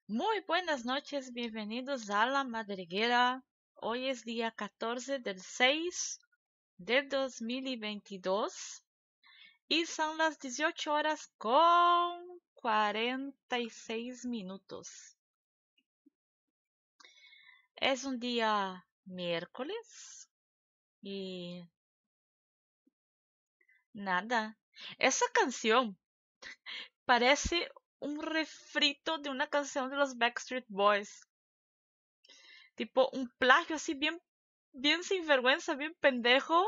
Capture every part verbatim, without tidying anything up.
Muy buenas noches, bienvenidos a La Madriguera. Hoy es día catorce del seis del dos mil veintidós y son las dieciocho horas con cuarenta y seis minutos. Es un día miércoles y nada. Esa canción parece un refrito de una canción de los Backstreet Boys. Tipo un plagio así bien, bien sinvergüenza, bien pendejo.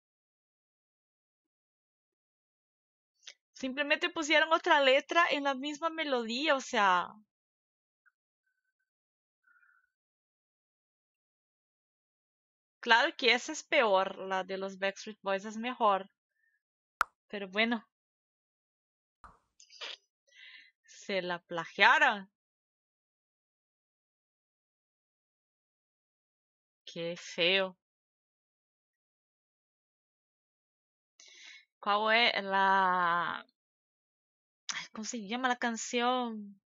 Simplemente pusieron otra letra en la misma melodía, o sea, claro que esa es peor, la de los Backstreet Boys es mejor, pero bueno, se la plagiaron. Qué feo. ¿Cuál es la... ay, ¿cómo se llama la canción?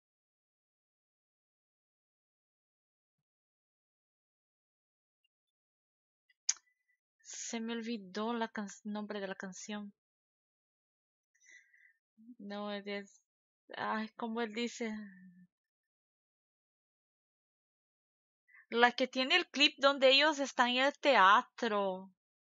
Se me olvidó el nombre de la canción. No, es... ay, ¿cómo él dice? La que tiene el clip donde ellos están en el teatro.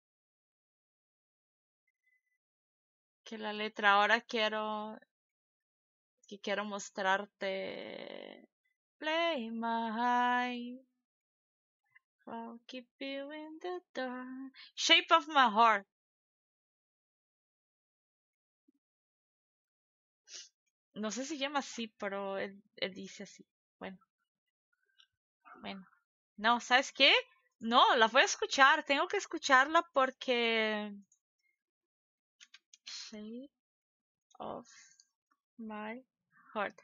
Que la letra ahora quiero que quiero mostrarte. Play my I'll keep you in the dark. Shape of my heart. No sé si llama así, pero él, él dice así. Bueno, bueno. No, ¿sabes qué? No, la voy a escuchar. Tengo que escucharla porque Shape of my heart.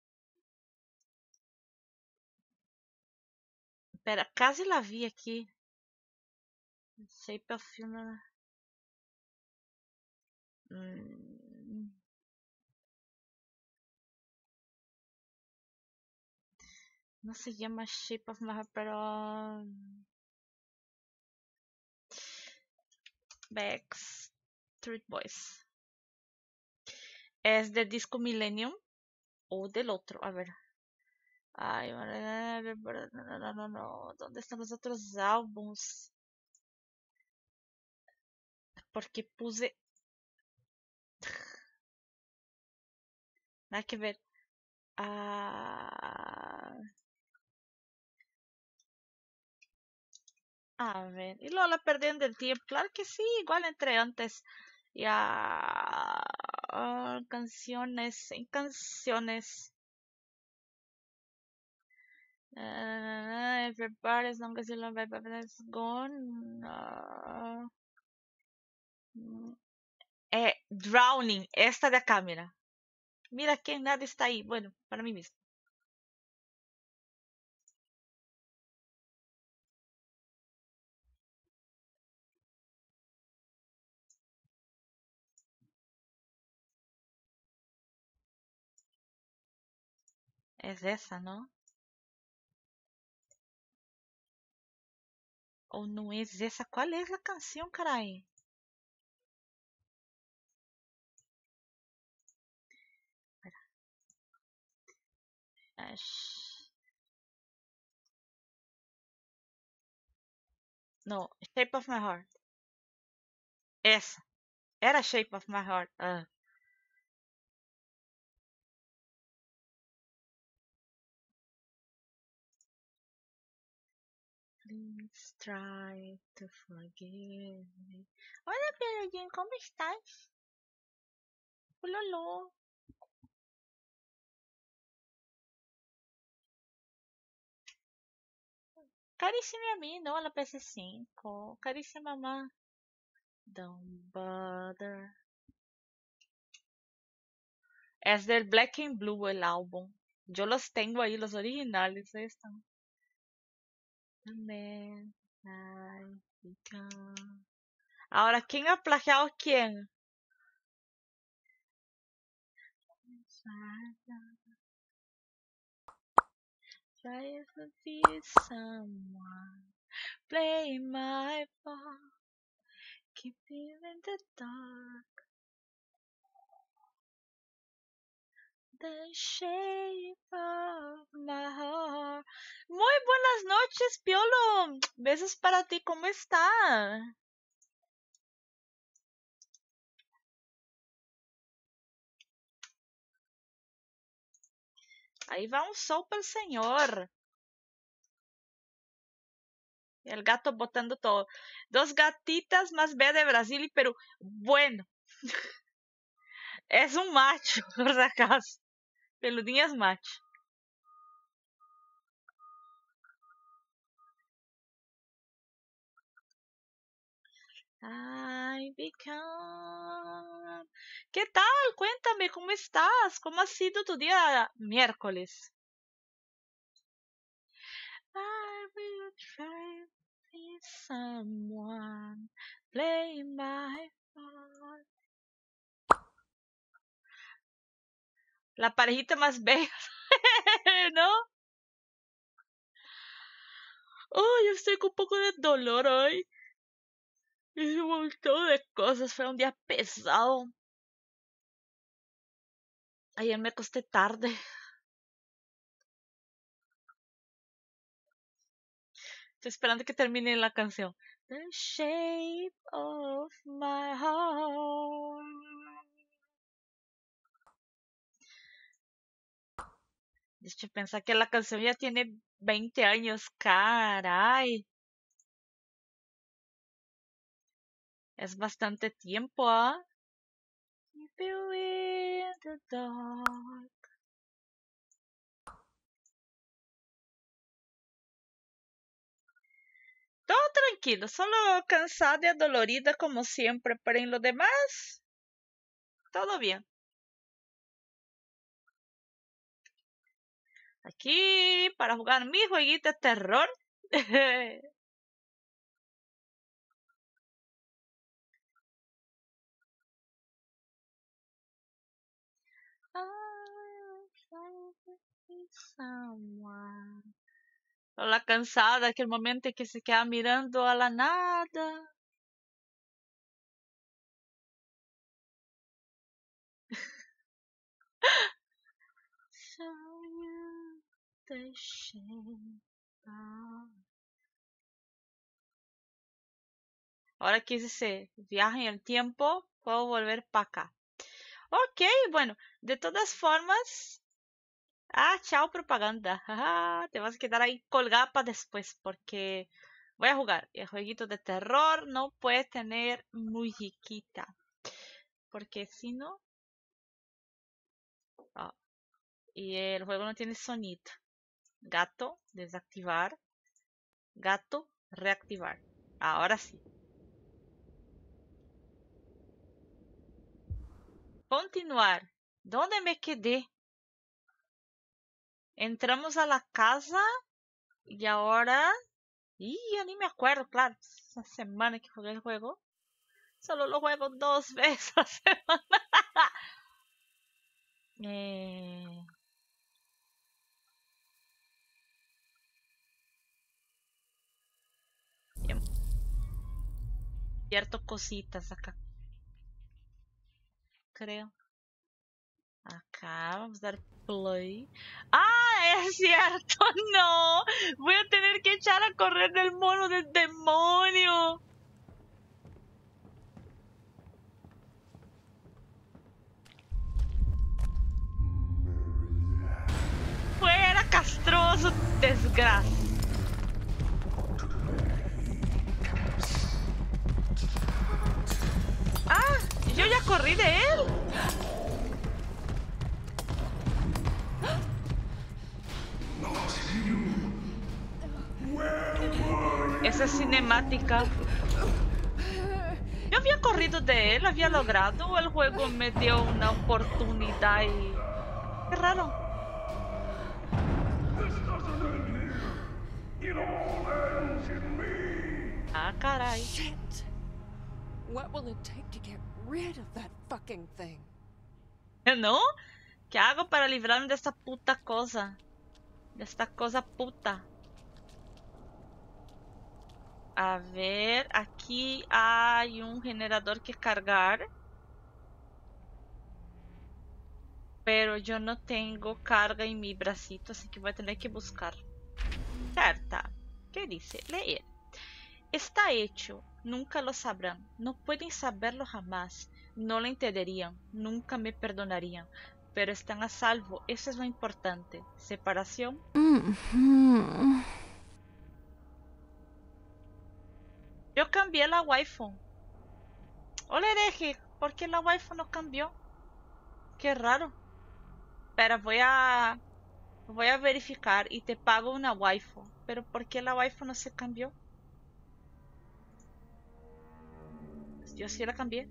Espera, casi la vi aquí. Shape of my... Mm, no se llama Shape of my heart, pero... Backstreet Boys. ¿Es de Disco Millennium o del otro? A ver. Ay, no, no, no, no, no. ¿Dónde están los otros álbums? Porque puse. Nada que ver. Ah, a ver. Y luego la perdiendo el tiempo. Claro que sí, igual entre antes. Ya. Ah, canciones. En canciones. Uh, everybody, as long as you love everybody's gone. Ah, mm, eh, Drowning, esta de acá, mira. Mira que nada está ahí. Bueno, para mí mismo. Es esa, ¿no? Ou não é essa? Qual é a canção, carai? Ash- Não, Shape of My Heart. Essa. Era Shape of My Heart. Ah. Please try to forgive me. Olha, Pedrinho, como estás? Ululu. Caríssima a mim, não, ela P S cinco. Caríssima mamá. Don't bother. Es del Black and Blue el álbum. Yo los tengo ahí, los originales. Ahí están. The man I become. Ahora, ¿quién ha plagiado quién? tries to be someone, play my part, keep him in the dark. The shape of my heart. Muy buenas noches, Piolo. Besos para ti, ¿cómo está? Ahí va un sol para el señor. El gato botando todo. Dos gatitas más B de Brasil y Perú. Bueno. Es un macho, por si acaso. Peludinha es macho. I become... ¿Qué tal? Cuéntame, ¿cómo estás? ¿Cómo ha sido tu día miércoles? I will try to be someone, play my part. La parejita más bella, ¿no? Oh, yo estoy con un poco de dolor hoy. Hice un montón de cosas, fue un día pesado. Ayer me acosté tarde. Estoy esperando que termine la canción. The shape of my heart. Deixa eu pensar que la canción ya tiene veinte años. Caray. Es bastante tiempo, ¿ah? Keep you in the dark. Todo tranquilo, solo cansada y adolorida como siempre, pero en lo demás, todo bien. Aquí para jugar mi jueguito de terror. La cansada, aquel momento en que se queda mirando a la nada. Show you the shape of... Ahora que se viaja en el tiempo, puedo volver para acá. Ok, bueno, de todas formas... Ah, chao propaganda. Te vas a quedar ahí colgada para después porque voy a jugar. El jueguito de terror no puede tener musiquita. Porque si no... Oh, y el juego no tiene sonido. Gato, desactivar. Gato, reactivar. Ahora sí. Continuar. ¿Dónde me quedé? Entramos a la casa y ahora... Y ya ni me acuerdo, claro. Esa semana que jugué el juego. Solo lo juego dos veces a la semana. eh... Cierto cositas acá. Creo. Acá vamos a dar play. ¡Ah! Es cierto, no. Voy a tener que echar a correr del mono del demonio. Fuera, castroso, desgracia. Ah, yo ya corrí de él. Esa cinemática. Yo había corrido de él, había logrado, o el juego me dio una oportunidad y... Qué raro. Ah, caray. Shit. What will it take to get rid of that fucking thing? ¿No? ¿Qué hago para librarme de esta puta cosa? De esta cosa puta. A ver, aquí hay un generador que cargar. Pero yo no tengo carga en mi bracito, así que voy a tener que buscar. Carta. ¿Qué dice? Leer. Está hecho. Nunca lo sabrán. No pueden saberlo jamás. No lo entenderían. Nunca me perdonarían. Pero están a salvo. Eso es lo importante. Separación. Mm-hmm. Yo cambié la waifu. Hola, hereje. ¿Por qué la waifu no cambió? Qué raro. Pero voy a... Voy a verificar y te pago una waifu. Pero ¿por qué la waifu no se cambió? Yo sí la cambié.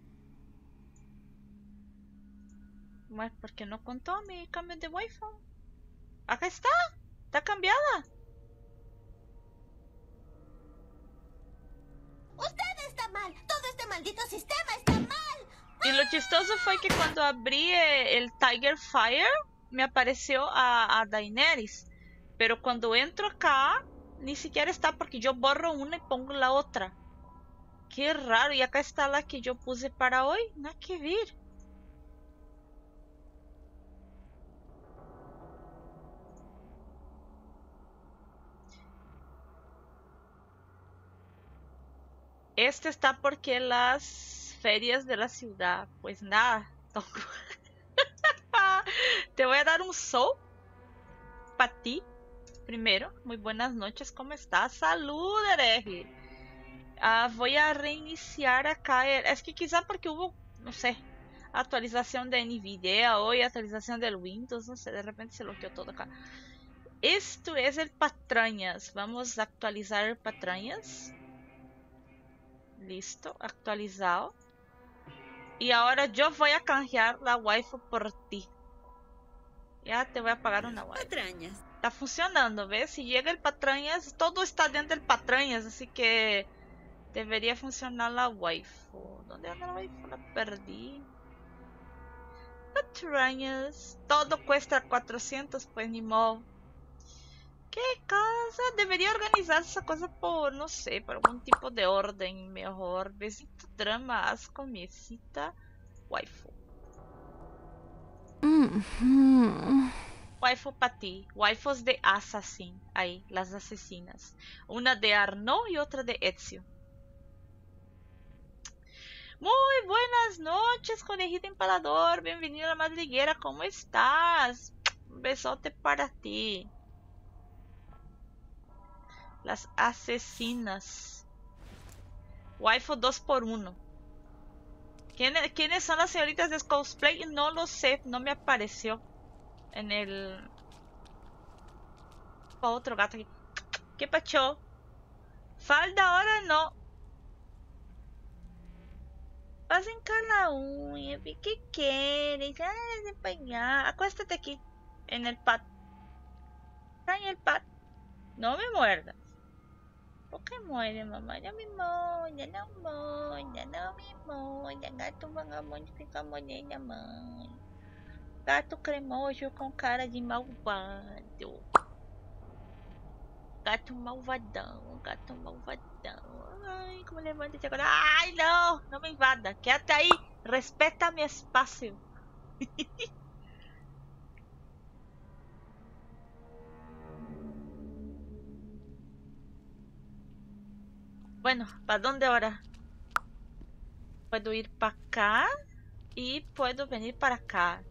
Bueno, ¿por qué no contó mi cambio de waifu? Acá está. Está cambiada. Usted está mal. Todo este maldito sistema está mal. Y lo chistoso fue que cuando abrí el Tiger Fire me apareció a, a Daenerys. Pero cuando entro acá ni siquiera está porque yo borro una y pongo la otra. Qué raro. Y acá está la que yo puse para hoy. Nada que ver. Este está porque las ferias de la ciudad. Pues nada. Te voy a dar un show para ti. Primero, muy buenas noches. ¿Cómo estás? Salud, hereje. Uh, voy a reiniciar acá. Es que quizá porque hubo, no sé, actualización de Nvidia hoy, actualización del Windows, no sé, de repente se bloqueó todo acá. Esto es el Patrañas. Vamos a actualizar el Patrañas. Listo, actualizado. Y ahora yo voy a canjear la waifu por ti. Ya te voy a pagar una waifu. Patrañas. Está funcionando, ¿ves? Si llega el Patrañas, todo está dentro del Patrañas, así que debería funcionar la waifu. ¿Dónde anda la waifu? La perdí. Patrañas. Todo cuesta cuatrocientos, pues ni modo. ¿Qué cosa? Debería organizar esa cosa por, no sé, por algún tipo de orden mejor. Besito, drama, asco, mesita, waifu. Mm-hmm. Waifu para ti. Waifus de Assassin. Ahí, las asesinas. Una de Arnaud y otra de Ezio. Muy buenas noches, conejito empalador. Bienvenido a la madriguera. ¿Cómo estás? Un besote para ti. Las asesinas. Waifu dos por uno. ¿Quiénes, ¿Quiénes son las señoritas de cosplay? No lo sé, no me apareció en el... Oh, otro gato aquí. ¿Qué pacho? Falda ahora no. Vas en la uña. ¿Qué quieres? Ay, de para allá. Acuéstate aquí. En el pad. En el pad. No me muerdas. ¿Por qué muere, mamá? Ya me moña, no moña, no me moña. Gato vagabundo fica morena, mãe. Gato cremoso com cara de malvado. Gato malvadão, gato malvadão. Ai, como levanta-te agora. Ai, não, não me invada. Quédate aí, respeta meu espaço. Bueno, ¿para dónde ahora? Puedo ir para acá y puedo venir para acá.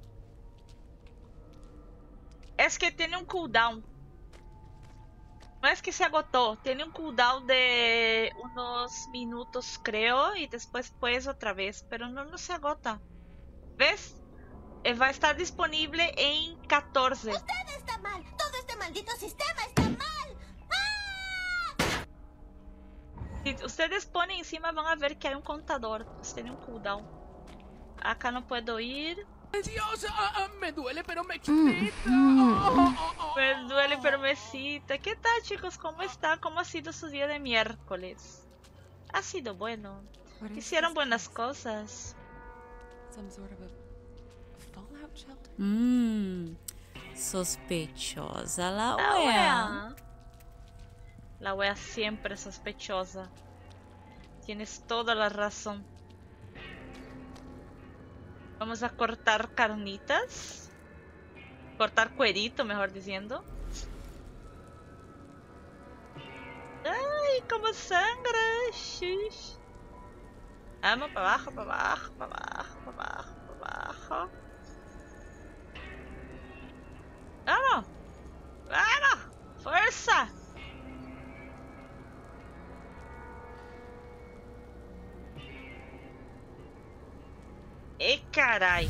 Es que tiene un cooldown. No es que se agotó, tiene un cooldown de unos minutos creo y después puedes otra vez, pero no, no se agota. ¿Ves? Eh, va a estar disponible en catorce. Usted está mal. Todo este maldito sistema está mal. Si ustedes ponen encima van a ver que hay un contador. Pues tiene un cooldown. Acá no puedo ir. Dios, ah, ah, me duele pero me excita. Mm-hmm. Oh, oh, oh, Me duele pero me excita. ¿Qué tal, chicos? ¿Cómo están? ¿Cómo ha sido su día de miércoles? Ha sido bueno. What is Hicieron this buenas place? cosas. Some sort of a fallout shelter? Mmm. Sospechosa la La wea. wea. La wea siempre sospechosa. Tienes toda la razón. Vamos a cortar carnitas. Cortar cuerito, mejor diciendo. Ay, como sangra. Shish. Vamos para abajo, para abajo, para abajo, para abajo, para abajo. Vamos. Vamos. Fuerza. ¡Eh, caray!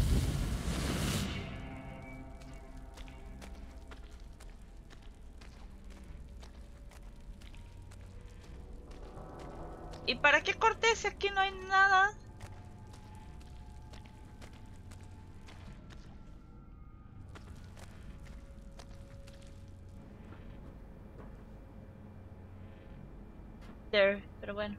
¿Y para qué corté si aquí no hay nada? There, pero bueno.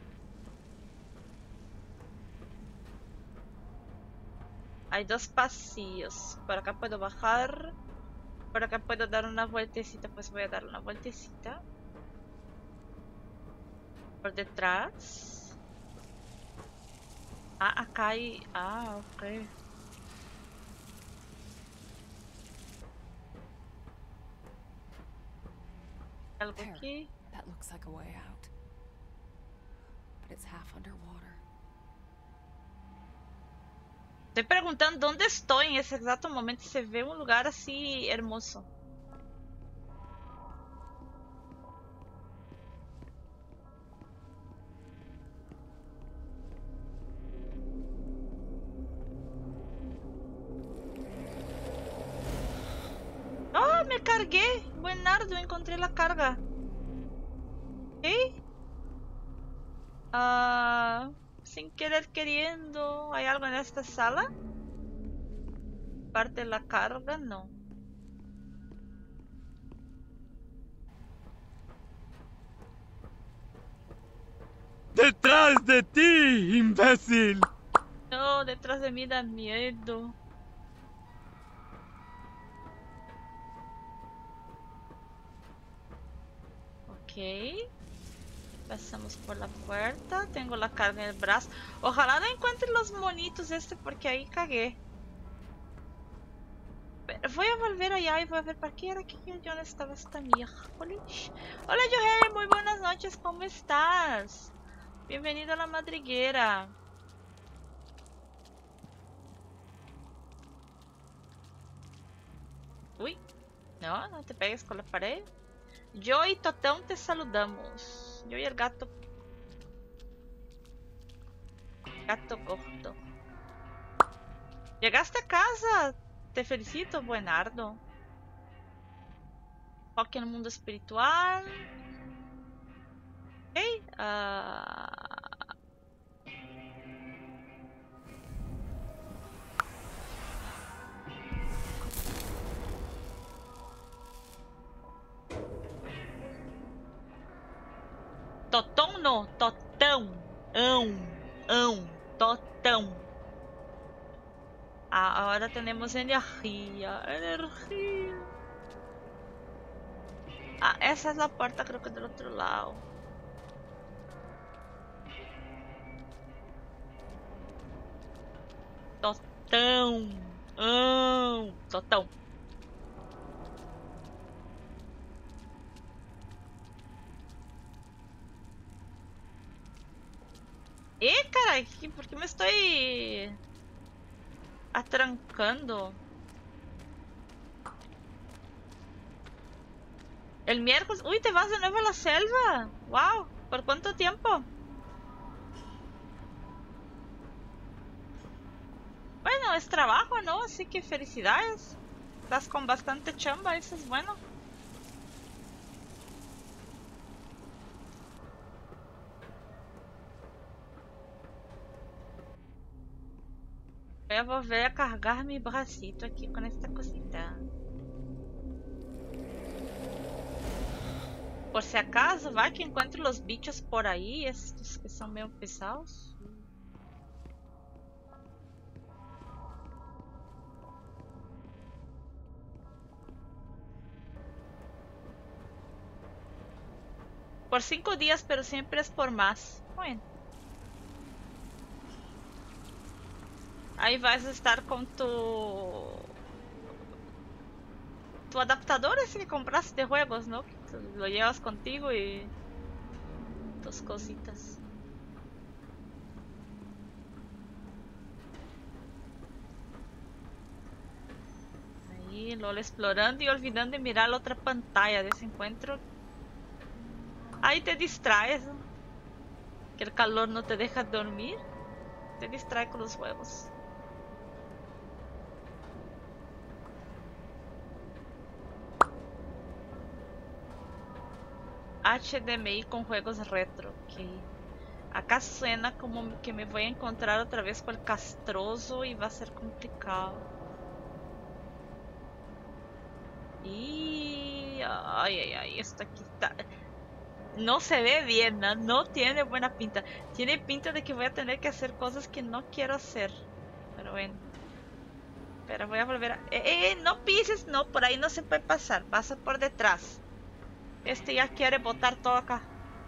Hay dos pasillos. Por acá puedo bajar. Por acá puedo dar una vueltecita. Pues voy a dar una vueltecita. Por detrás. Ah, acá hay... Ah, ok. Algo There. aquí. That looks like a way out. But it's half underwater. Estoy preguntando dónde estoy en ese exacto momento. Se ve un lugar así hermoso. ¡Oh, me cargué! Buenardo, encontré la carga. ¿Qué? Ah, sin querer queriendo. ¿Hay algo en esta sala? Parte de la carga, no. ¡Detrás de ti, imbécil! No, detrás de mí da miedo. Ok. Pasamos por la puerta. Tengo la carga en el brazo. Ojalá no encuentre los monitos este porque ahí cagué. Pero voy a volver allá y voy a ver para qué era aquí. Yo no estaba esta miércoles. Hola Yohei, muy buenas noches. ¿Cómo estás? Bienvenido a la madriguera. Uy. No, no te pegues con la pared. Yo y Totón te saludamos. Yo y el gato. Gato corto. Llegaste a casa. Te felicito, buenardo. Foque en el mundo espiritual. Ok. Uh... Totão no, totão. Ão, ão, totão. Ah, ahora tenemos energía, energía. Ah, esa es la puerta, creo que del otro lado. Totão, ão, totão. Eh, caray, ¿por qué me estoy atrancando? El miércoles... Uy, ¿te vas de nuevo a la selva? Wow, ¿por cuánto tiempo? Bueno, es trabajo, ¿no? Así que felicidades. Estás con bastante chamba, eso es bueno. Voy a volver a cargar mi bracito aquí con esta cosita. Por si acaso, va que encuentro los bichos por ahí, estos que son medio pesados. Por cinco días, pero siempre es por más. Bueno. Ahí vas a estar con tu... Tu adaptador ese que compraste de juegos, ¿no? Lo llevas contigo y... tus cositas. Ahí, LOL explorando y olvidando de mirar la otra pantalla de ese encuentro. Ahí te distraes, ¿no? Que el calor no te deja dormir. Te distrae con los juegos. H D M I con juegos retro. Ok. Acá suena como que me voy a encontrar otra vez con el castroso y va a ser complicado. Y... Ay, ay, ay, esto aquí está... No se ve bien, ¿no? No tiene buena pinta. Tiene pinta de que voy a tener que hacer cosas que no quiero hacer. Pero bueno. Pero voy a volver a... ¡Eh, eh! No pises, no, por ahí no se puede pasar. Pasa por detrás. Este ya quiere botar todo acá.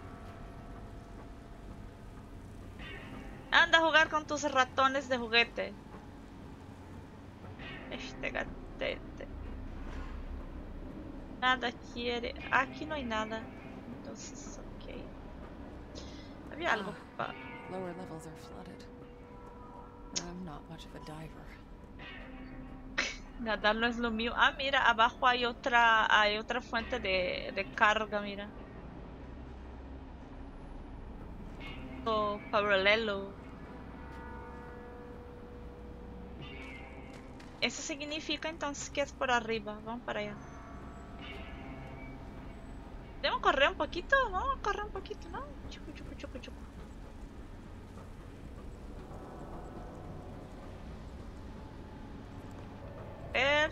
Anda a jugar con tus ratones de juguete. Este gatete. Nada quiere. Aquí no hay nada. Entonces, ok. Había algo. Ah, lower levels are flooded. I'm not much of a diver. Nadar no es lo mío. Ah, mira, abajo hay otra, hay otra fuente de, de carga, mira. Oh, paralelo. Eso significa entonces que es por arriba. Vamos para allá. Debemos correr un poquito, vamos a correr un poquito, ¿no? Chucu, chucu, chucu, chucu. Ver.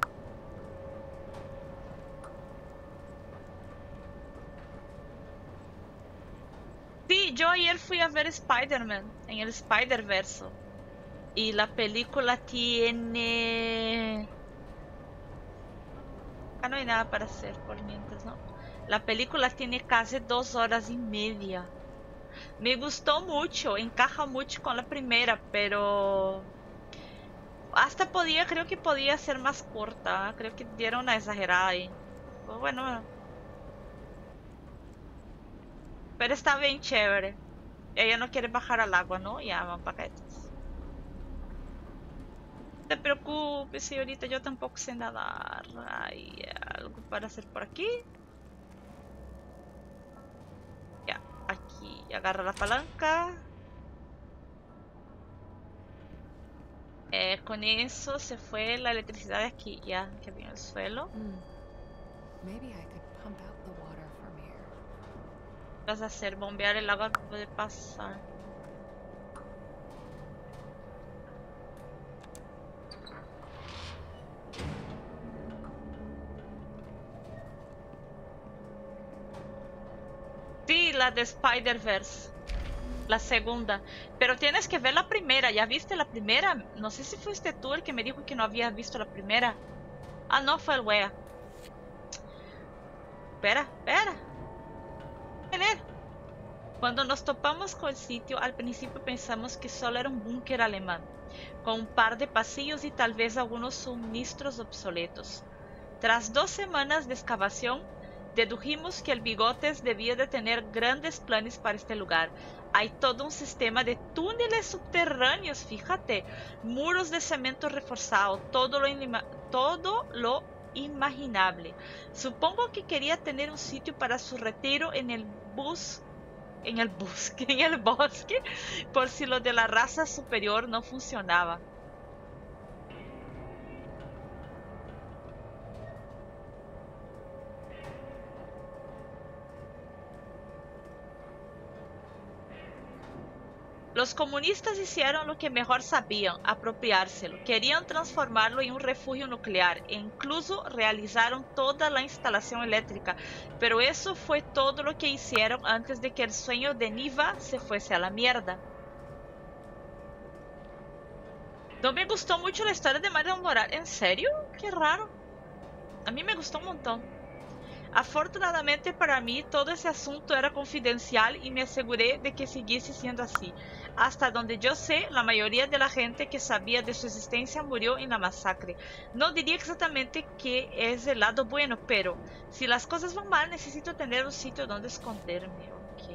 Sí, yo ayer fui a ver Spider-Man en el Spider-Verso. Y la película tiene... Acá no hay nada para hacer por mientras, ¿no? La película tiene casi dos horas y media. Me gustó mucho, encaja mucho con la primera, pero... Hasta podía, creo que podía ser más corta. Creo que dieron una exagerada ahí. Pero bueno. Pero está bien chévere. Ella no quiere bajar al agua, ¿no? Ya, van para acá. No te preocupes, señorita, yo tampoco sé nadar. Hay algo para hacer por aquí. Ya, aquí agarra la palanca. Eh, con eso se fue la electricidad de aquí, ya que había en el suelo. Hmm. Maybe I could pump out the water from here. Vas a hacer bombear el agua que puede pasar. Sí, la de Spider-Verse. La segunda. Pero tienes que ver la primera. ¿Ya viste la primera? No sé si fuiste tú el que me dijo que no había visto la primera. Ah, no, fue el wea. Espera, espera. Tener. Cuando nos topamos con el sitio, al principio pensamos que solo era un búnker alemán, con un par de pasillos y tal vez algunos suministros obsoletos. Tras dos semanas de excavación, dedujimos que el Bigotes debía de tener grandes planes para este lugar. Hay todo un sistema de túneles subterráneos, fíjate, muros de cemento reforzado, todo lo, todo lo imaginable. Supongo que quería tener un sitio para su retiro en el bus, en el bosque, en el bosque, por si lo de la raza superior no funcionaba. Los comunistas hicieron lo que mejor sabían, apropiárselo. Querían transformarlo en un refugio nuclear e incluso realizaron toda la instalación eléctrica. Pero eso fue todo lo que hicieron antes de que el sueño de Niva se fuese a la mierda. No me gustó mucho la historia de Mario Morales. ¿En serio? Qué raro. A mí me gustó un montón. Afortunadamente para mí, todo ese asunto era confidencial y me aseguré de que siguiese siendo así. Hasta donde yo sé, la mayoría de la gente que sabía de su existencia murió en la masacre. No diría exactamente que es el lado bueno, pero si las cosas van mal, necesito tener un sitio donde esconderme. Ok.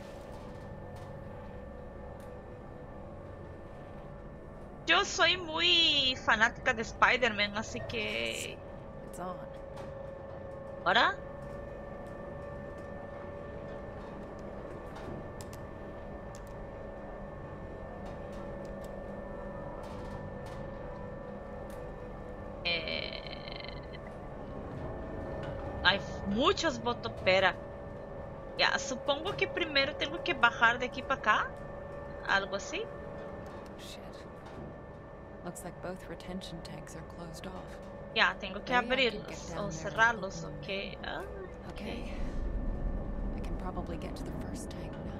Yo soy muy fanática de Spider-Man, así que... It's on. ¿Ahora? Eh... Hay muchos botones. Espera. Ya, supongo que primero tengo que bajar de aquí para acá. Algo así. Shit. Looks like both retention tanks are closed off. Ya, tengo que Maybe I could abrirlos get o down there and cerrarlos, open ok. Ah, Okay. I can probably get to the first tank now.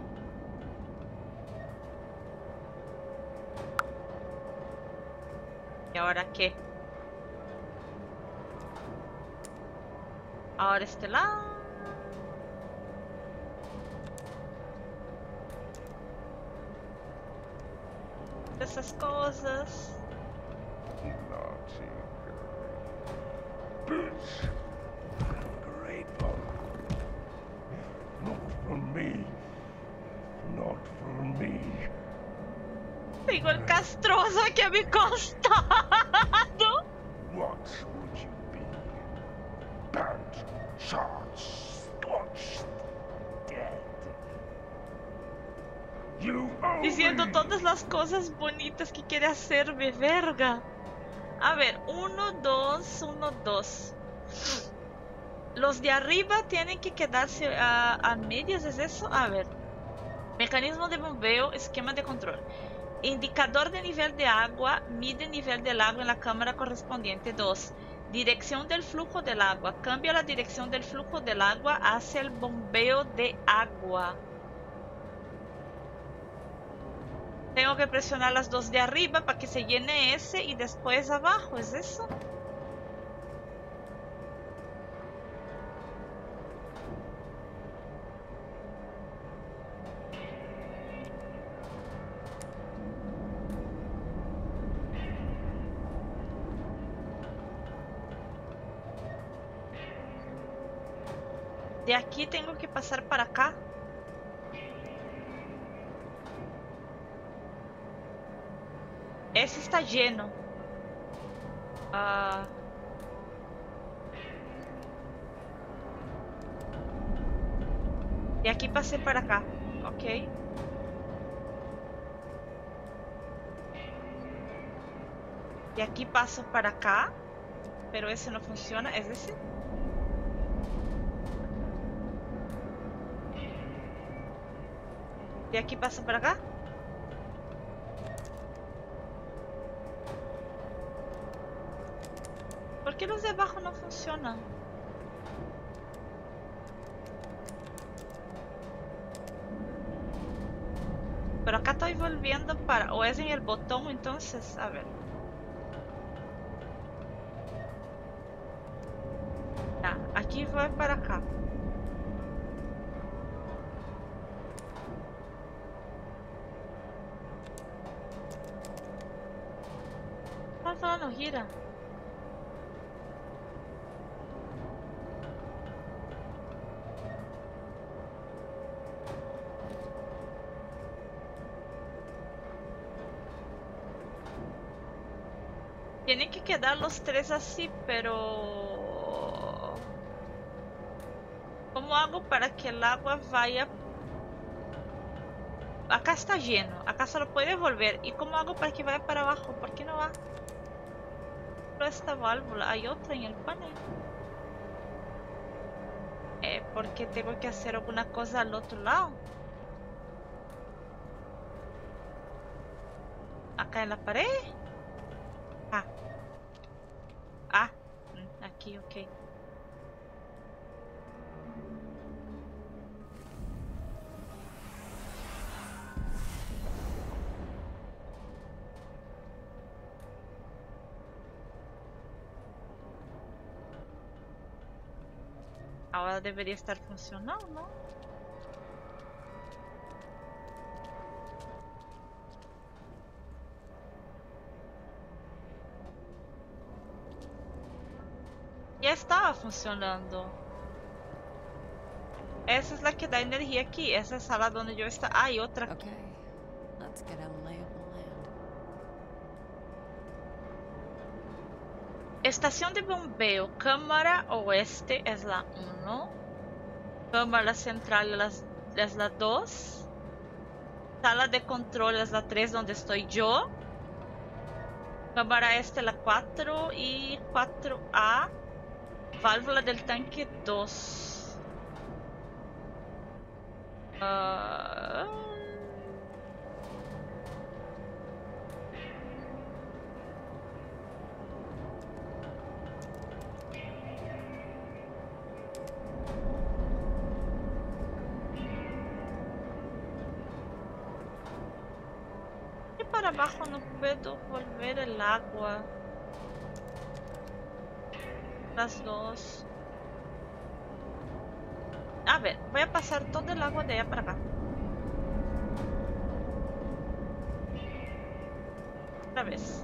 ¿Y ahora qué? Ahora este lado. Esas cosas. Naughty girl. Bitch. Ungrateful. Not for me. Not for me. Tengo el castroso aquí a mi costado. What would you be? Burnt, charred, scorched, dead. You owe Diciendo me. todas las cosas bonitas que quiere hacerme, verga. A ver, uno, dos, uno, dos. Los de arriba tienen que quedarse a, a medias, ¿es eso? A ver. Mecanismo de bombeo, esquema de control. Indicador de nivel de agua, mide el nivel del agua en la cámara correspondiente. dos. Dirección del flujo del agua. Cambia la dirección del flujo del agua hacia el bombeo de agua. Tengo que presionar las dos de arriba para que se llene ese y después abajo, ¿es eso? De aquí tengo que pasar para acá. Ese está lleno. Ah... De aquí pasé para acá. Ok. De aquí paso para acá. Pero ese no funciona. ¿Es ese? De aquí paso para acá. ¿Por qué los de abajo no funcionan? Pero acá estoy volviendo para... ¿O es en el botón entonces? A ver. Ya, aquí voy para acá. Ah, no gira. Tienen que quedar los tres así, pero... ¿Cómo hago para que el agua vaya? Acá está lleno, acá solo puede volver. ¿Y cómo hago para que vaya para abajo? ¿Por qué no va? Pero esta válvula, hay otra en el panel. Eh, porque tengo que hacer alguna cosa al otro lado. Acá en la pared. Ah. Ah, aquí, ok. ahora debería estar funcionando, ¿no? Ya estaba funcionando. Esa es la que da energía aquí. Esa es la sala donde yo estaba. Ah, y otra aquí. Okay, let's get a lay of the land. Estación de bombeo. Cámara oeste es la uno. Cámara central es la, es la dos. Sala de control es la tres, donde estoy yo. Cámara este la cuatro y cuatro A. Válvula del tanque dos. Ah, y para abajo no puedo volver el agua. Las dos. A ver, voy a pasar todo el agua de allá para acá. Otra vez.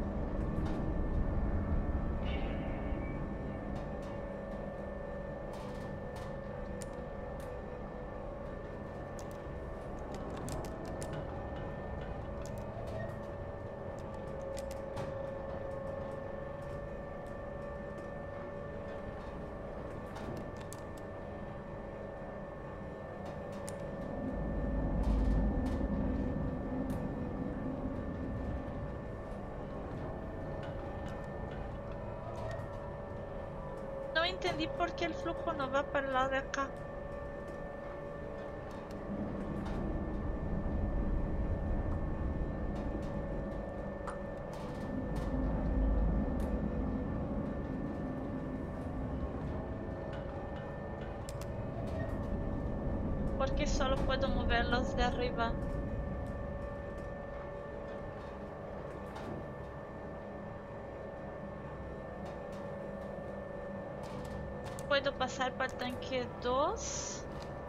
No entendí por qué el flujo no va para el lado de acá. Porque solo puedo moverlos de arriba. Puedo pasar para el tanque dos.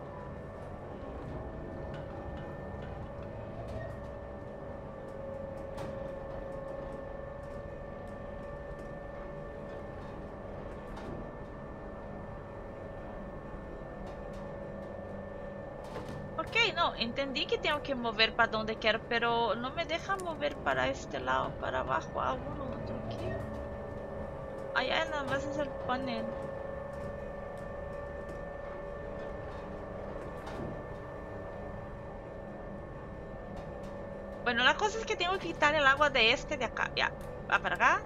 Ok, no, entendí que tengo que mover para donde quiero, pero no me deja mover para este lado, para abajo, a uno, otro aquí. Allá nada más es el panel. Bueno, la cosa es que tengo que quitar el agua de este de acá. Ya, va para acá.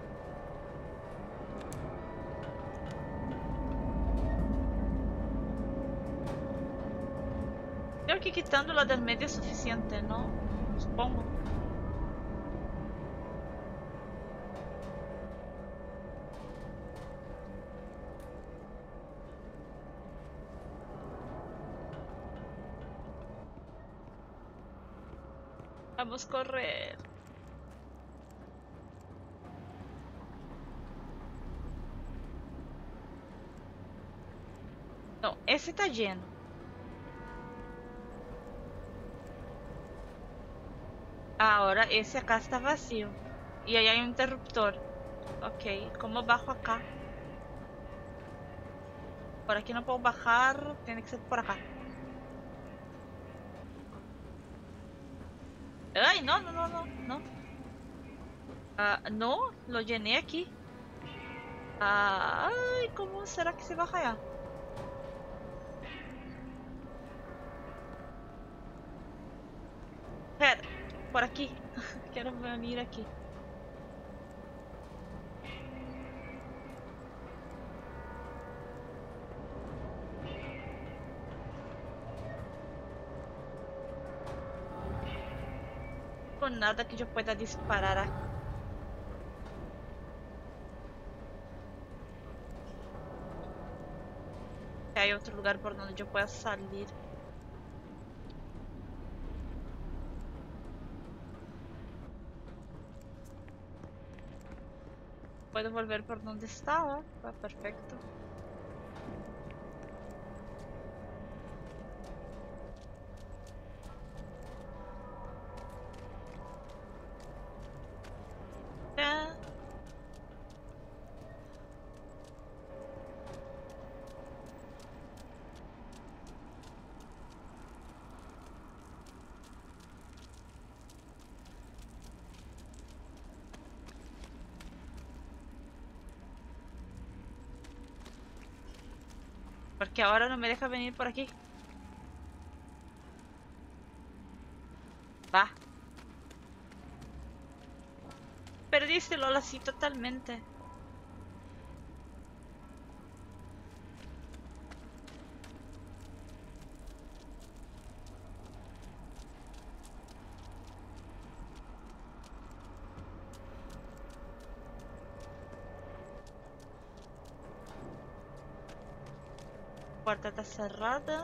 Creo que quitando la del medio es suficiente, ¿no? Supongo. Vamos a correr. No, ese está lleno. Ahora ese acá está vacío. Y ahí hay un interruptor. Ok, ¿cómo bajo acá? Por aquí no puedo bajar. Tiene que ser por acá. Ay, no, no, no, no, no. Ah, no, lo llené aquí. Ah, ay, ¿cómo será que se baja allá? Espera, por aquí. Quiero venir aquí. Con nada que yo pueda disparar aquí. Hay otro lugar por donde yo pueda salir. Puedo volver por donde estaba. Va, perfecto. Porque ahora no me deja venir por aquí. Va. Perdiste Lola, así totalmente. La puerta está cerrada.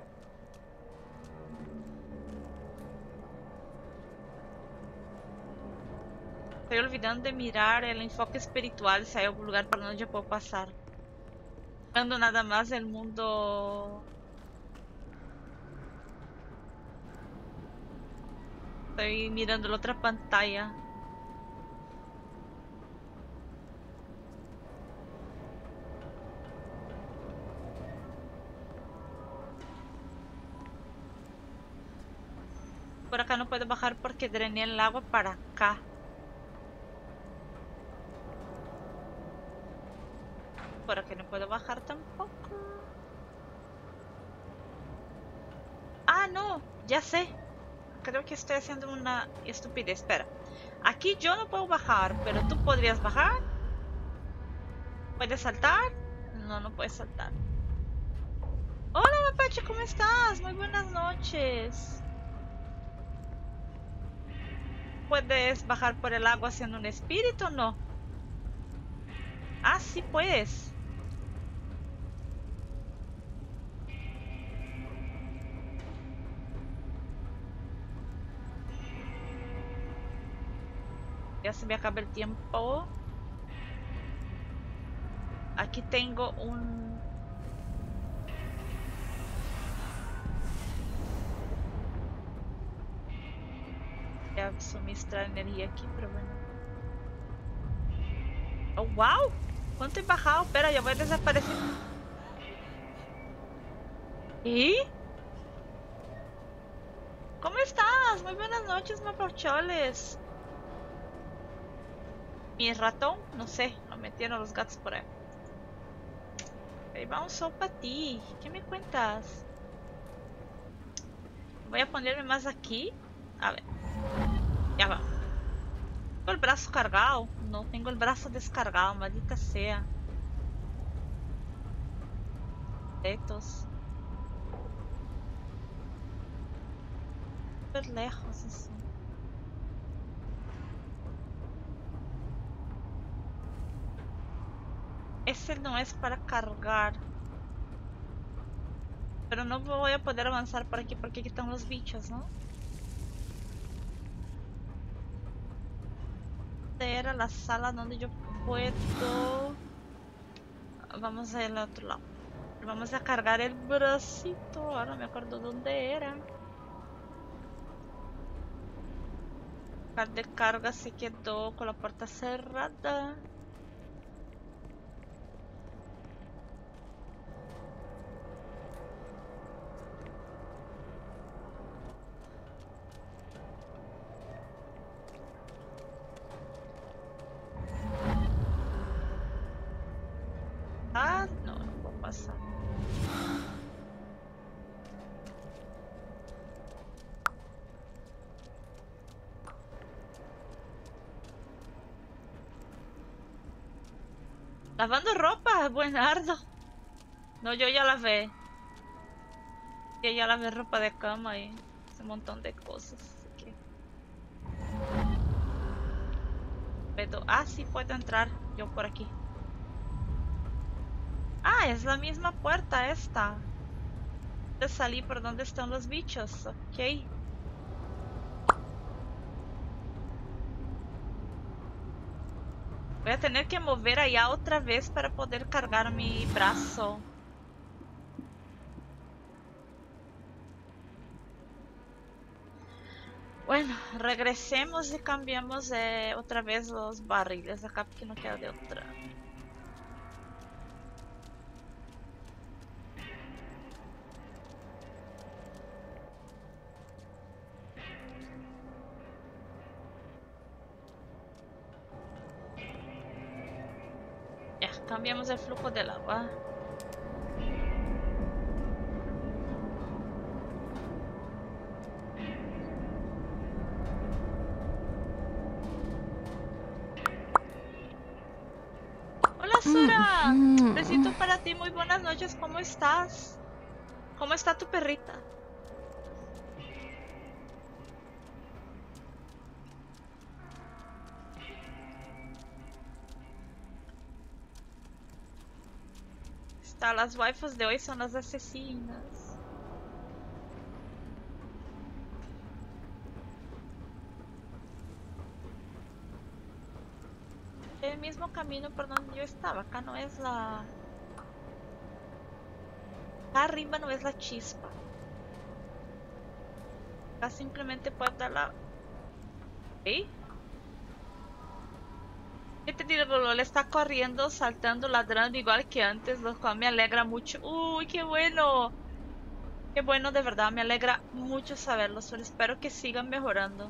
Estoy olvidando de mirar el enfoque espiritual si hay algún lugar para donde yo puedo pasar. Mirando nada más el mundo. Estoy mirando la otra pantalla. Por acá no puedo bajar porque drené el agua para acá. Por aquí no puedo bajar tampoco. Ah, no, ya sé. Creo que estoy haciendo una estupidez. Espera. Aquí yo no puedo bajar, pero tú podrías bajar. ¿Puedes saltar? No, no puedes saltar. Hola, Mapache, ¿cómo estás? Muy buenas noches. ¿Puedes bajar por el agua siendo un espíritu o no? Ah, sí puedes. Ya se me acaba el tiempo. Aquí tengo un... Voy a suministrar energía aquí, pero bueno. Oh, wow. ¿Cuánto he bajado? Espera, ya voy a desaparecer. ¿Y? ¿Cómo estás? Muy buenas noches, mapacholes. Mi ratón, no sé, lo metieron los gatos por ahí. Ahí va un sol para ti. ¿Qué me cuentas? Voy a ponerme más aquí. A ver. Ya va. Tengo el brazo cargado. No, tengo el brazo descargado, maldita sea. Estos. Súper lejos eso. Ese no es para cargar. Pero no voy a poder avanzar por aquí porque aquí están los bichos, ¿no? Esta era la sala donde yo puedo... Vamos al otro lado. Vamos a cargar el bracito. Ahora no me acuerdo dónde era. El de carga se quedó con la puerta cerrada. Ah, no, no puedo pasar. Lavando ropa, buenardo. No, yo ya lavé. Yo ya lavé ropa de cama y ese montón de cosas. Así que... Pero, ah, sí puedo entrar yo por aquí. Ah, es la misma puerta esta. De salir por donde están los bichos, ok. Voy a tener que mover allá otra vez para poder cargar mi brazo. Bueno, regresemos y cambiamos eh, otra vez los barriles acá porque no queda de otra. Ya, cambiamos el flujo del agua. hermosura! Besito para ti, muy buenas noches, ¿cómo estás? ¿Cómo está tu perrita? Está, las waifus de hoy son las asesinas. El mismo camino por donde yo estaba. Acá no es la... Acá arriba no es la chispa. Acá simplemente puedes dar la... ¿Sí? ¿Qué te digo? Lolo? Le está corriendo, saltando, ladrando igual que antes, lo cual me alegra mucho. ¡Uy, qué bueno! Qué bueno, de verdad, me alegra mucho saberlo. Solo espero que sigan mejorando.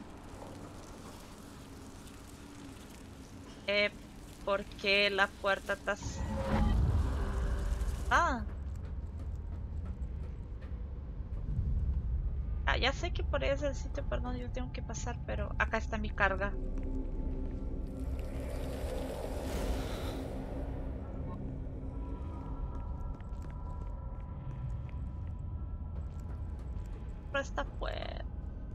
Eh... Porque la puerta está... Ah. Ah, ya sé que por ahí es el sitio por donde yo tengo que pasar, pero acá está mi carga. Por esta puerta.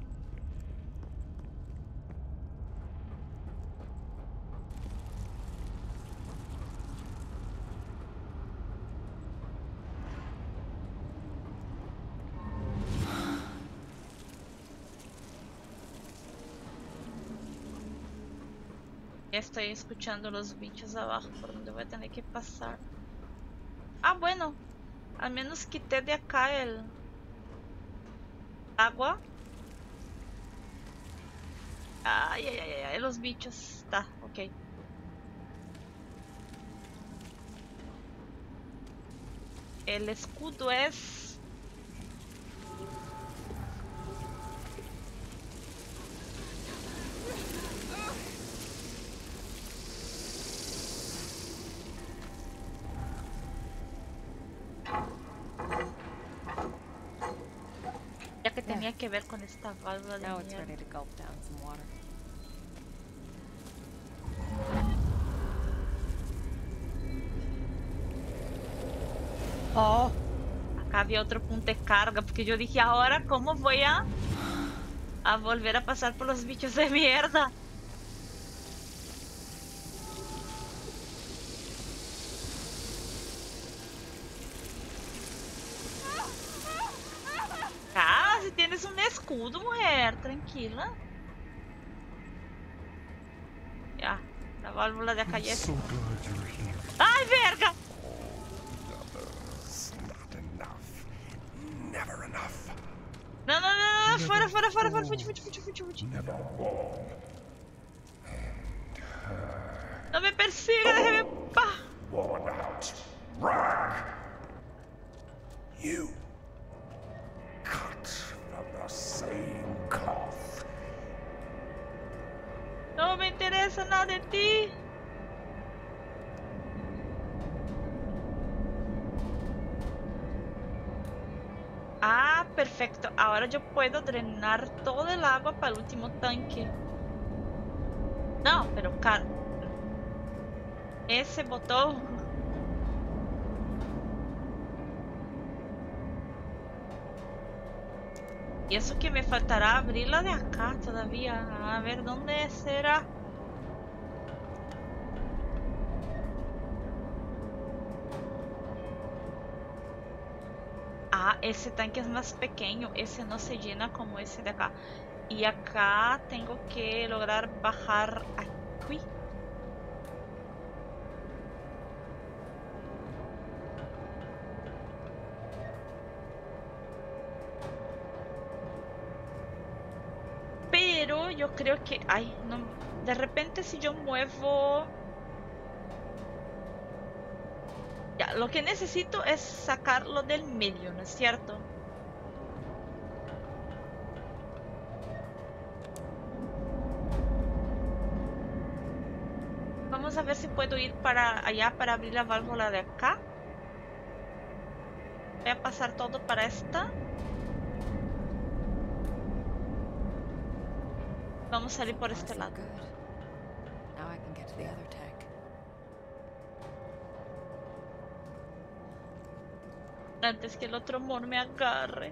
Ya estoy escuchando los bichos abajo por donde voy a tener que pasar. Ah, bueno. Al menos quité de acá el agua. Ay, ay, ay, ay, los bichos. Está, ok. El escudo es... Ya que tenía que ver con esta válvula de Now it's mierda. ready to gulp down some water. Oh, acá había otro punto de carga, porque yo dije, ahora, ¿cómo voy a, a volver a pasar por los bichos de mierda? Ah, si tienes un escudo, mujer, tranquila. Ya, la válvula de acá ya So está. glad you're here. ¡Ay, verga! It's not enough. Never enough. No, no, no, no, fuera, fuera, fuera, fuera, fuchi, fuchi, fuchi, fuchi, fuchi. Never wrong. No me persiga, déjeme en paz. Worn out. Rag. You. Cut from the same cloth. No me interesa nada de ti. Ah, perfecto. Ahora yo puedo drenar todo el agua para el último tanque. No, pero car... Ese botón. Y eso que me faltará abrirla de acá todavía. A ver, ¿dónde será? Ah, ese tanque es más pequeño. Ese no se llena como ese de acá. Y acá tengo que lograr bajar aquí. Pero yo creo que... Ay, no... De repente si yo muevo... Ya, lo que necesito es sacarlo del medio, ¿no es cierto? Vamos a ver si puedo ir para allá para abrir la válvula de acá. Voy a pasar todo para esta. Vamos a salir por este lado. Good. Now I can get to the other tank. Antes que el otro amor me agarre.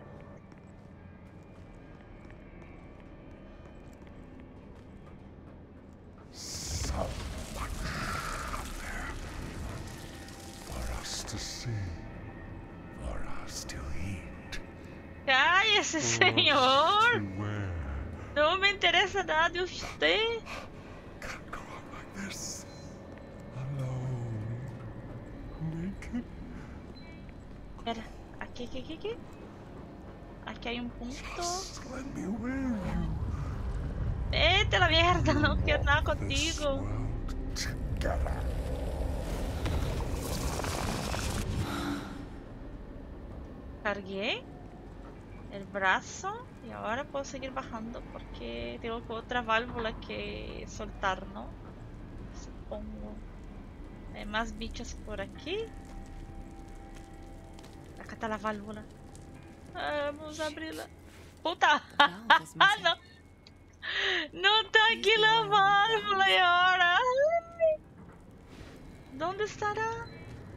So much out there for us to see, for us to eat, ¡Cállese, for señor! us to wear. No me interesa nada de usted. Can't go on like this, alone, naked. Espera, aquí, aquí, aquí, aquí. Aquí hay un punto. Just let me wear you. Vete a la mierda, no quiero nada Walk this contigo. world together. Cargué el brazo y ahora puedo seguir bajando porque tengo otra válvula que soltar, ¿no? Supongo. Hay más bichos por aquí. Acá está la válvula. Ah, vamos a abrirla. ¡Puta! valve is ¡Ah, missing. no! ¡No está aquí la válvula y ahora! ¿Dónde estará?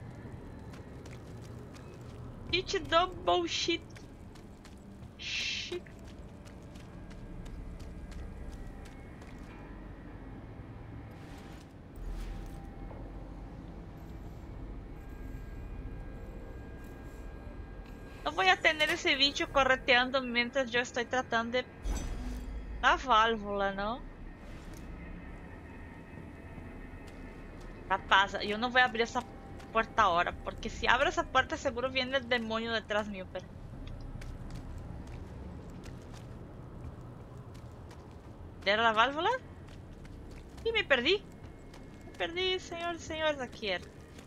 Bitch, dumb bullshit. Shit. No voy a tener ese bicho correteando mientras yo estoy tratando de... La válvula, ¿no? Rapaz, yo no voy a abrir esa puerta ahora, porque si abro esa puerta seguro viene el demonio detrás mío, pero... ¿Era la válvula? Y me perdí. Me perdí, señor, señor Zakier.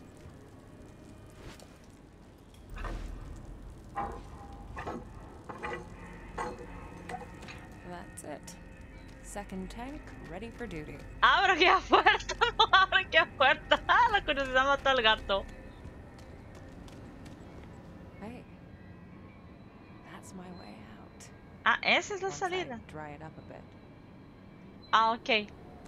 That's it. Second tank ready for duty. ¡Abra aquella puerta! ¡No abra aquella puerta! ¡Ah, la curiosidad mató al gato! Hey, that's my way out. Ah, esa es la Once I salida. dry it up a bit. Ah, ok.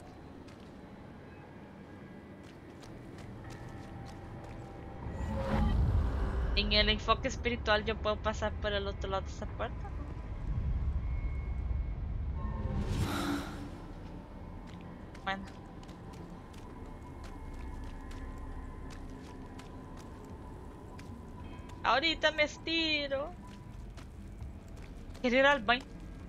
En el enfoque espiritual yo puedo pasar por el otro lado de esa puerta. Bueno. Ahorita me estiro. Quiero ir al baño.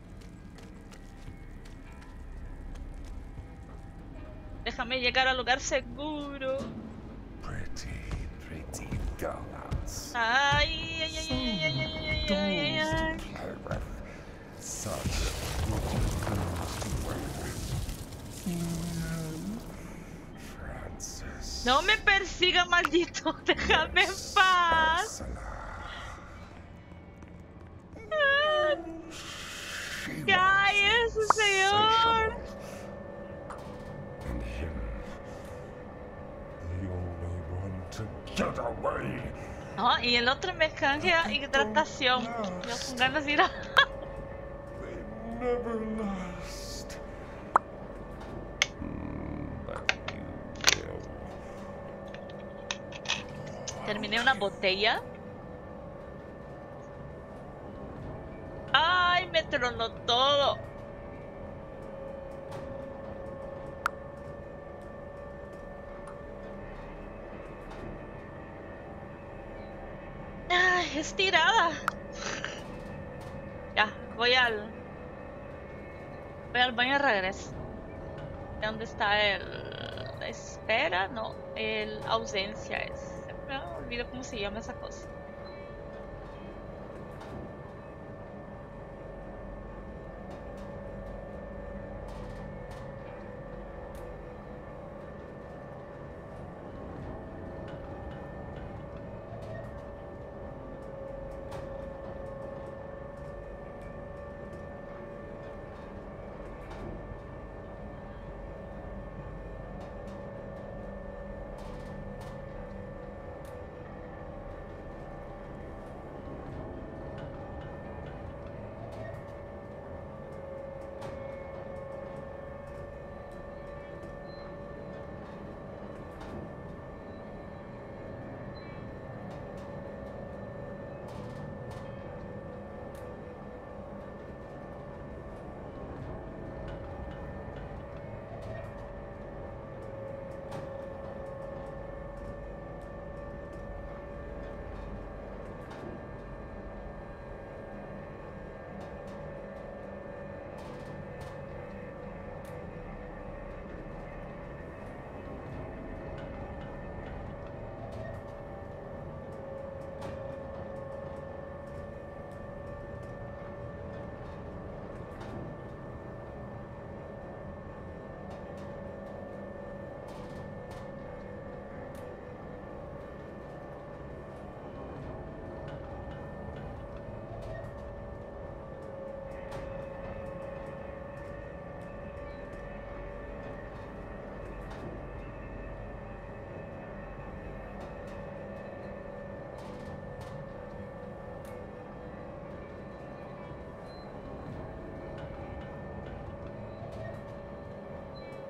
Déjame llegar al lugar seguro. Pretty, pretty donuts. Ay, ay, ay, ay, ay, ay, ay, ay, ay, ay. Dolls to play with. Such pretty girls to wear. Mm, Francis. No me persiga, maldito. Déjame en paz. Ah, She cállese, was señor. insatiable. And him, the only one to get away. No, y el otro me cambia hidratación. Yo con ganas de ir a... They never last. Mm, but you will. Terminé una botella. Ay, me tronó todo. Ay, estirada. Ya, voy al... Voy al baño de regreso. ¿Dónde está el... espera? No, el ausencia es... Me olvido cómo se llama esa cosa.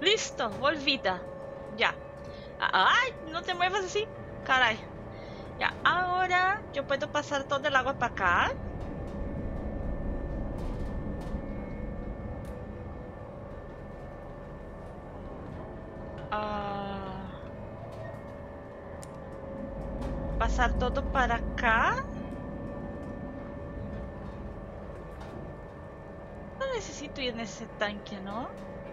Listo, volvida. Ya. Ay, no te muevas así. Caray. Ya, ahora yo puedo pasar todo el agua para acá. Ah, pasar todo para acá. No necesito ir en ese tanque, ¿no?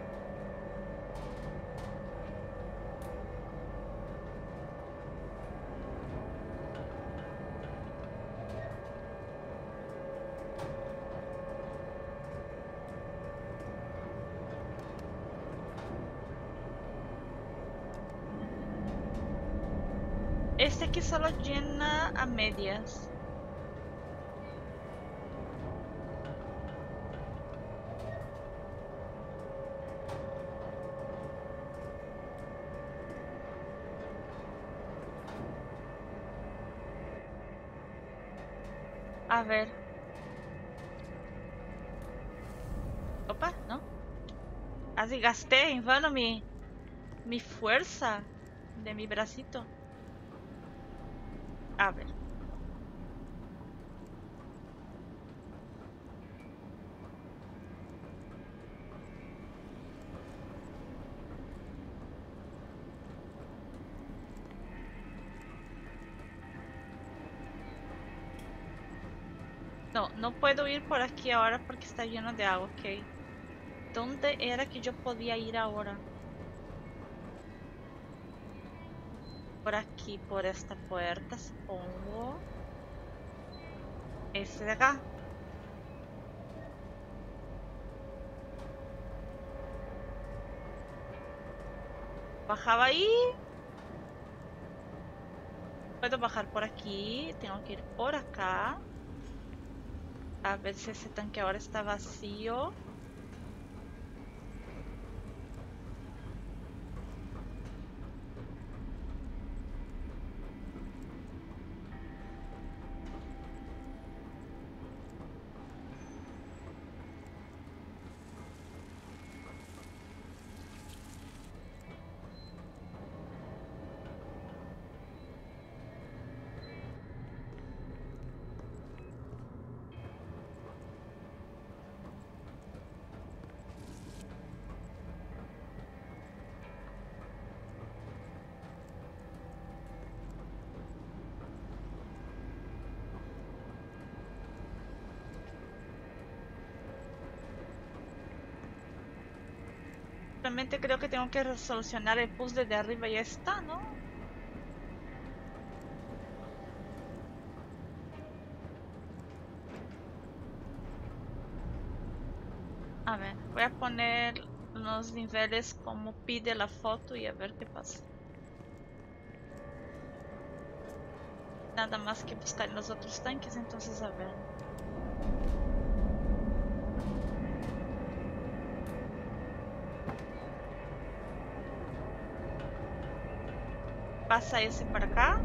Este aquí solo llena a medias. A ver. Opa, ¿no? Así gasté en vano mi, mi fuerza de mi bracito. A ver. No, no puedo ir por aquí ahora porque está lleno de agua, ok. ¿Dónde era que yo podía ir ahora? Por aquí, por esta puerta, supongo. Este de acá. Bajaba ahí. Puedo bajar por aquí. Tengo que ir por acá. A ver si ese tanque ahora está vacío. Realmente creo que tengo que solucionar el puzzle de arriba y ya está, ¿no? A ver, voy a poner los niveles como pide la foto y a ver qué pasa. Nada más que buscar en los otros tanques, entonces a ver. Pasa ese para acá.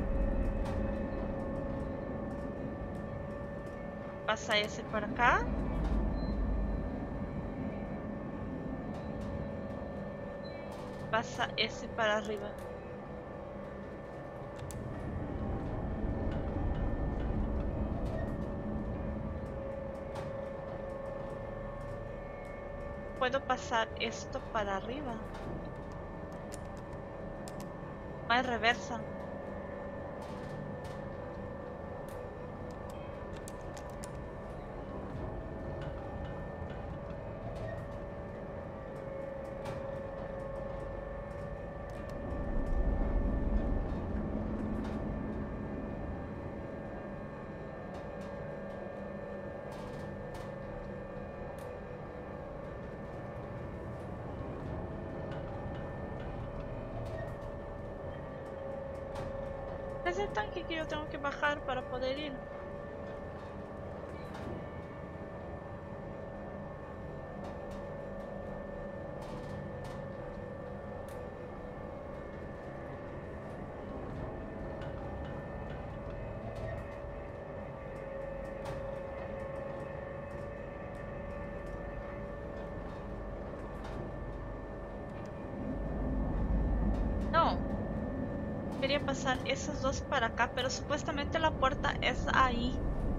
Pasa ese para acá. Pasa ese para arriba. Puedo pasar esto para arriba. No hay reversa. Es el tanque que yo tengo que bajar para poder ir. podría pasar esos dos para acá, pero supuestamente la puerta es ahí.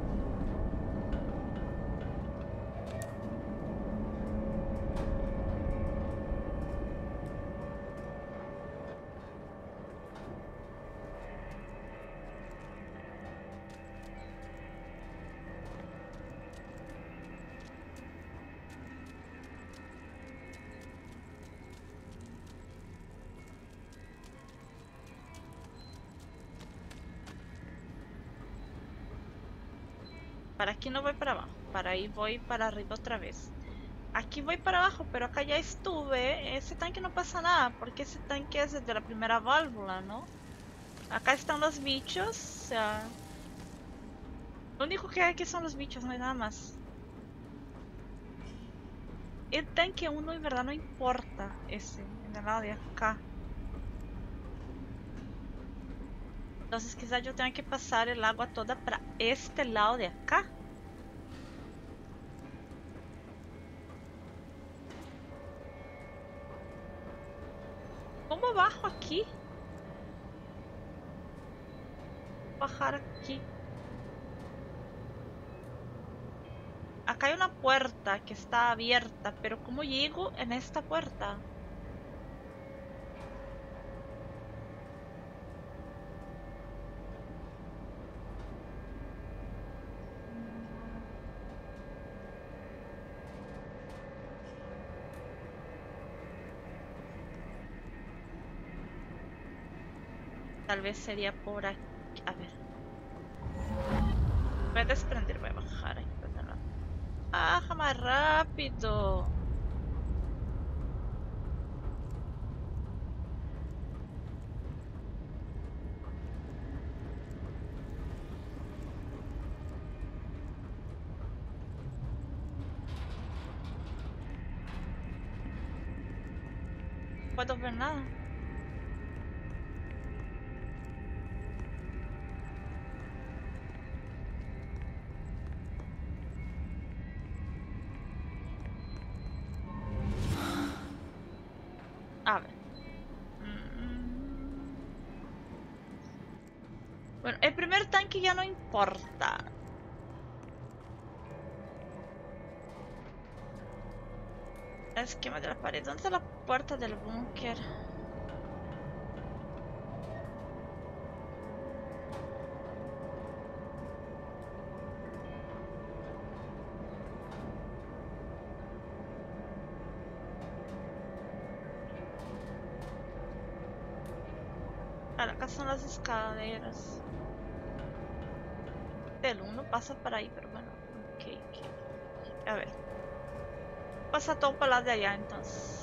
Para aquí no voy para abajo, para ahí voy para arriba otra vez. Aquí voy para abajo, pero acá ya estuve. Ese tanque no pasa nada, porque ese tanque es desde la primera válvula, ¿no? Acá están los bichos, o sea... Lo único que hay aquí son los bichos, no hay nada más. El tanque uno en verdad no importa, ese, en el lado de acá. Entonces quizás yo tenga que pasar el agua toda para este lado de acá. ¿Cómo bajo aquí? Bajar aquí. Acá hay una puerta que está abierta, pero ¿cómo llego en esta puerta? Tal vez sería por aquí. A ver. Voy a desprender, voy a bajar aquí. ¡Baja más rápido! No puedo ver nada. A ver. Bueno, el primer tanque ya no importa. El esquema de la pared. ¿Dónde está la puerta del búnker? Acá son las escaleras. El uno pasa para ahí, pero bueno. Ok, ok. A ver. Pasa todo para la de allá entonces.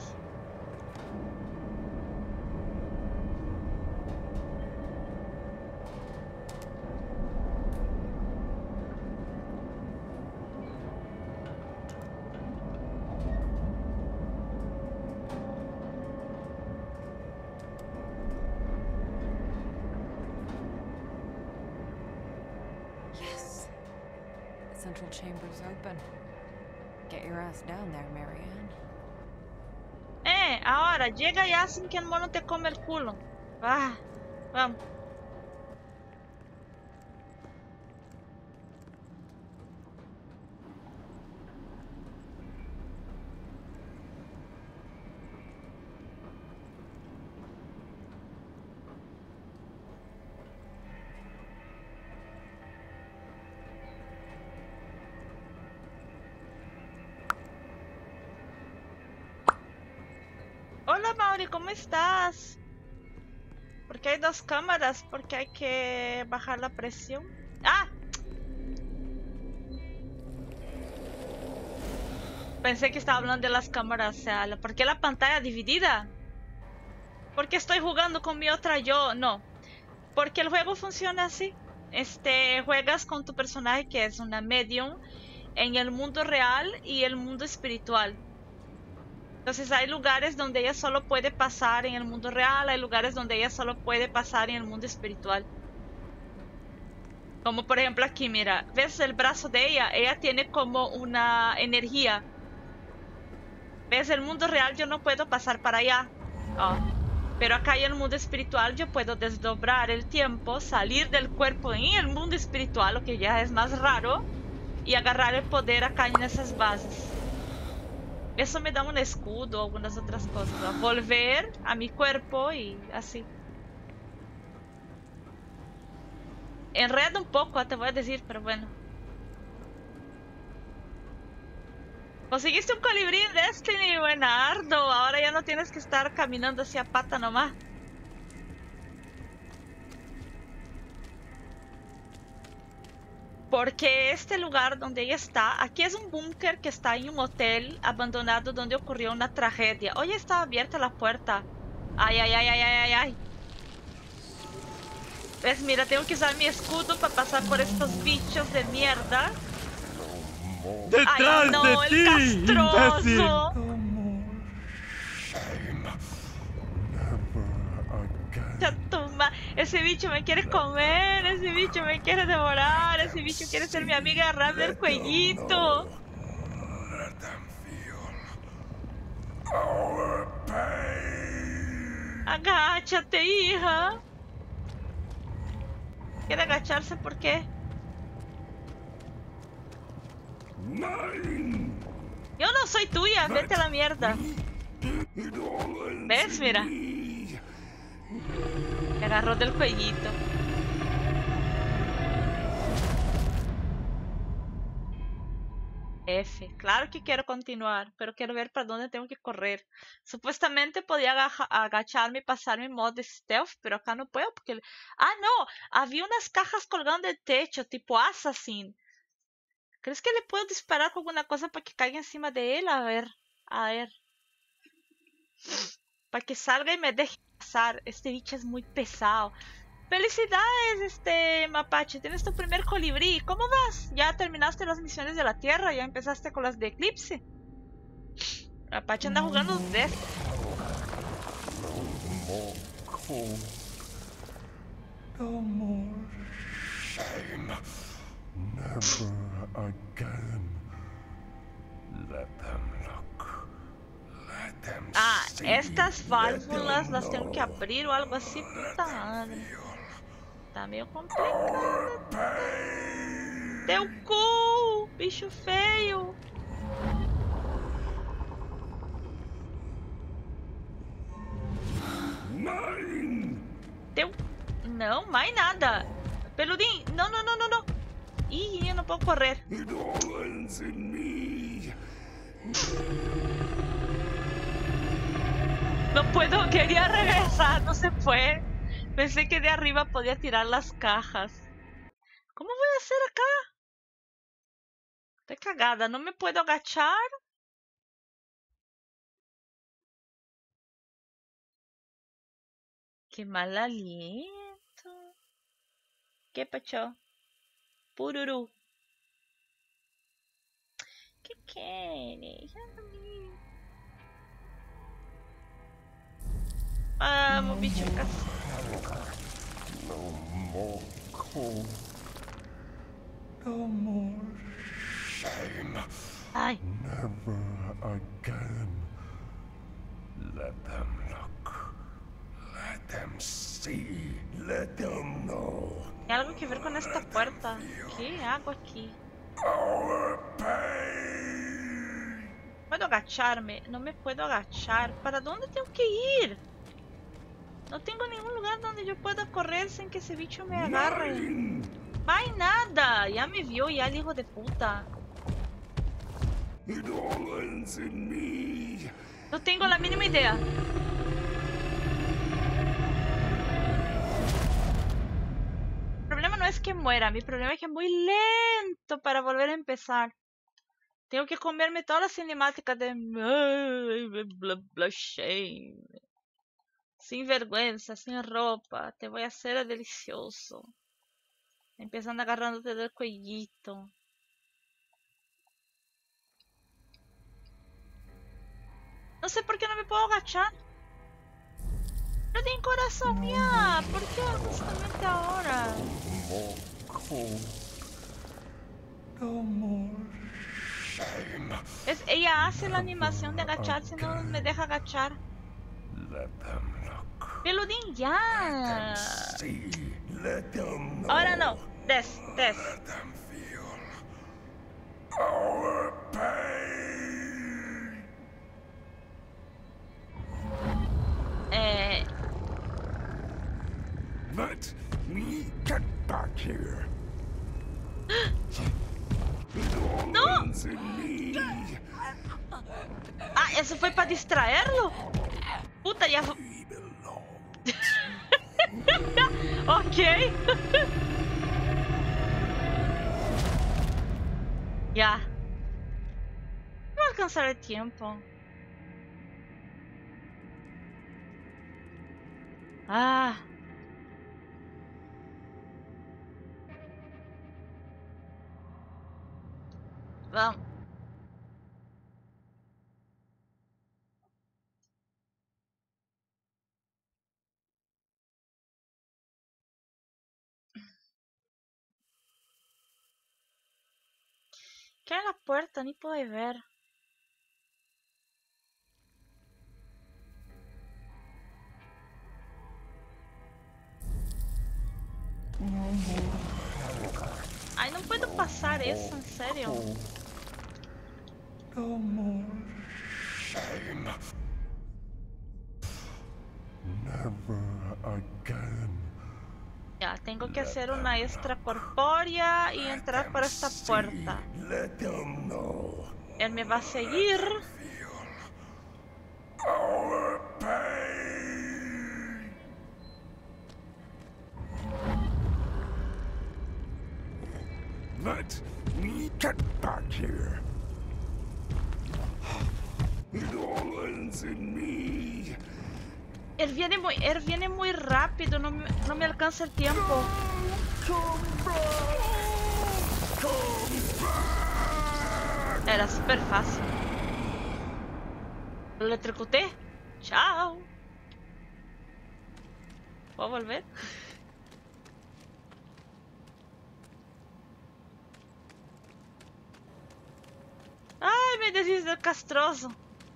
Central chamber's open. Get your ass down there, Marianne. Eh, ahora llega ya sin que el mono te come el culo. Ah, vamos. Hola Mauri, ¿cómo estás? Porque hay dos cámaras, porque hay que bajar la presión. ¡Ah! Pensé que estaba hablando de las cámaras, o sea, ¿por qué la pantalla dividida? Porque estoy jugando con mi otra yo, no. Porque el juego funciona así. Este, juegas con tu personaje que es una medium en el mundo real y el mundo espiritual. Entonces hay lugares donde ella solo puede pasar en el mundo real, hay lugares donde ella solo puede pasar en el mundo espiritual. Como por ejemplo aquí, mira, ¿ves el brazo de ella? Ella tiene como una energía. ¿Ves? El mundo real yo no puedo pasar para allá. Oh. Pero acá en el mundo espiritual yo puedo desdoblar el tiempo, salir del cuerpo en el mundo espiritual, lo que ya es más raro, y agarrar el poder acá en esas bases. Eso me da un escudo o algunas otras cosas, ¿no? Volver a mi cuerpo y así. Enredo un poco, te voy a decir, pero bueno. Conseguiste un colibrí en Destiny, buenardo. Ahora ya no tienes que estar caminando hacia pata nomás. Porque este lugar donde ella está, aquí es un búnker que está en un hotel abandonado donde ocurrió una tragedia. Oye, está abierta la puerta. Ay, ay, ay, ay, ay, ay, ay. ¿Ves? Mira, tengo que usar mi escudo para pasar por estos bichos de mierda. ¡Detrás ay, no, de el ti, castroso. imbécil! No more shame. Never again. Chatuma, ese bicho me quiere comer, ese bicho me quiere devorar, ese bicho quiere ser mi amiga, agarrarme el cuellito. Let them feel our pain. Agáchate, hija. ¿Quiere agacharse? ¿Por qué? Mine. Yo no soy tuya, vete a la mierda. It all ends ¿Ves? in Mira. me. Me agarró del cuellito. F. Claro que quiero continuar, pero quiero ver para dónde tengo que correr. Supuestamente podía agaja- agacharme y pasarme en modo stealth, pero acá no puedo porque... Ah, no. Había unas cajas colgando del techo, tipo assassin. ¿Crees que le puedo disparar con alguna cosa para que caiga encima de él? A ver. A ver. Para que salga y me deje pasar. Este bicho es muy pesado. Felicidades, este mapache. Tienes tu primer colibrí. ¿Cómo vas? ¿Ya terminaste las misiones de la Tierra? ¿Ya empezaste con las de Eclipse? Mapache anda jugando de esto. No more cold. No more shame. Never again. Let them look. Let them Ah, see. estas Let válvulas them las tengo que know. abrir o algo así. Puta madre. Feel Tá meio complicado. our pain. Teu cu, bicho feio. Mine. Teu... Não, mais nada. Peludinho, não, não, não, não, não. Ih, eu não posso correr. It all ends in me. No puedo, quería regresar, no se fue. Pensé que de arriba podía tirar las cajas. ¿Cómo voy a hacer acá? Estoy cagada, no me puedo agachar. Qué mal aliento. ¿Qué pacho? Pururú. ¿Qué quieres? Vamos, bicho casi. No more cold. No more shame. Ay, Never again. Let them look. Let them see. Let them know. hay algo que ver con esta puerta. ¿Qué hago aquí? Our pain. ¿Puedo agacharme? No me puedo agachar. ¿Para dónde tengo que ir? No tengo ningún lugar donde yo pueda correr sin que ese bicho me agarre. Mine. No hay nada. Ya me vio ya el hijo de puta. It all ends in me. No tengo la mínima idea. El problema no es que muera. Mi problema es que es muy lento para volver a empezar. Tengo que comerme todas las cinemáticas de... Bla, bla, shame. Sin vergüenza, sin ropa. Te voy a hacer delicioso. Empiezan agarrándote del cuellito. No sé por qué no me puedo agachar. No tiene corazón mía. ¿Por qué justamente ahora? No more cold. No more shame. Es, ella hace la animación de agacharse y no me deja agachar. Let them look. Peludín, ya. See. Let them know. Ahora no. Des, des. Let them feel our pain. Eh, Let me get back here. It all No. ends in me. ah, eso fue para distraerlo. Puta, ya fue. We belong. Ok. Ya. No va a alcanzar el tiempo. Ah. Vamos. ¿Qué hay en la puerta? Ni puedo ver. Ay, no puedo pasar eso, en serio. No more shame. Never again. Ya, tengo que hacer una extracorpórea y entrar por esta puerta. Let them know Él me va a seguir. our pain. Let me get back here. It all ends in me. Él viene muy, él viene muy rápido, no me, no me alcanza el tiempo. Era súper fácil. Lo electrocuté. Chao. ¿Puedo volver? Ay, me deshice del castroso.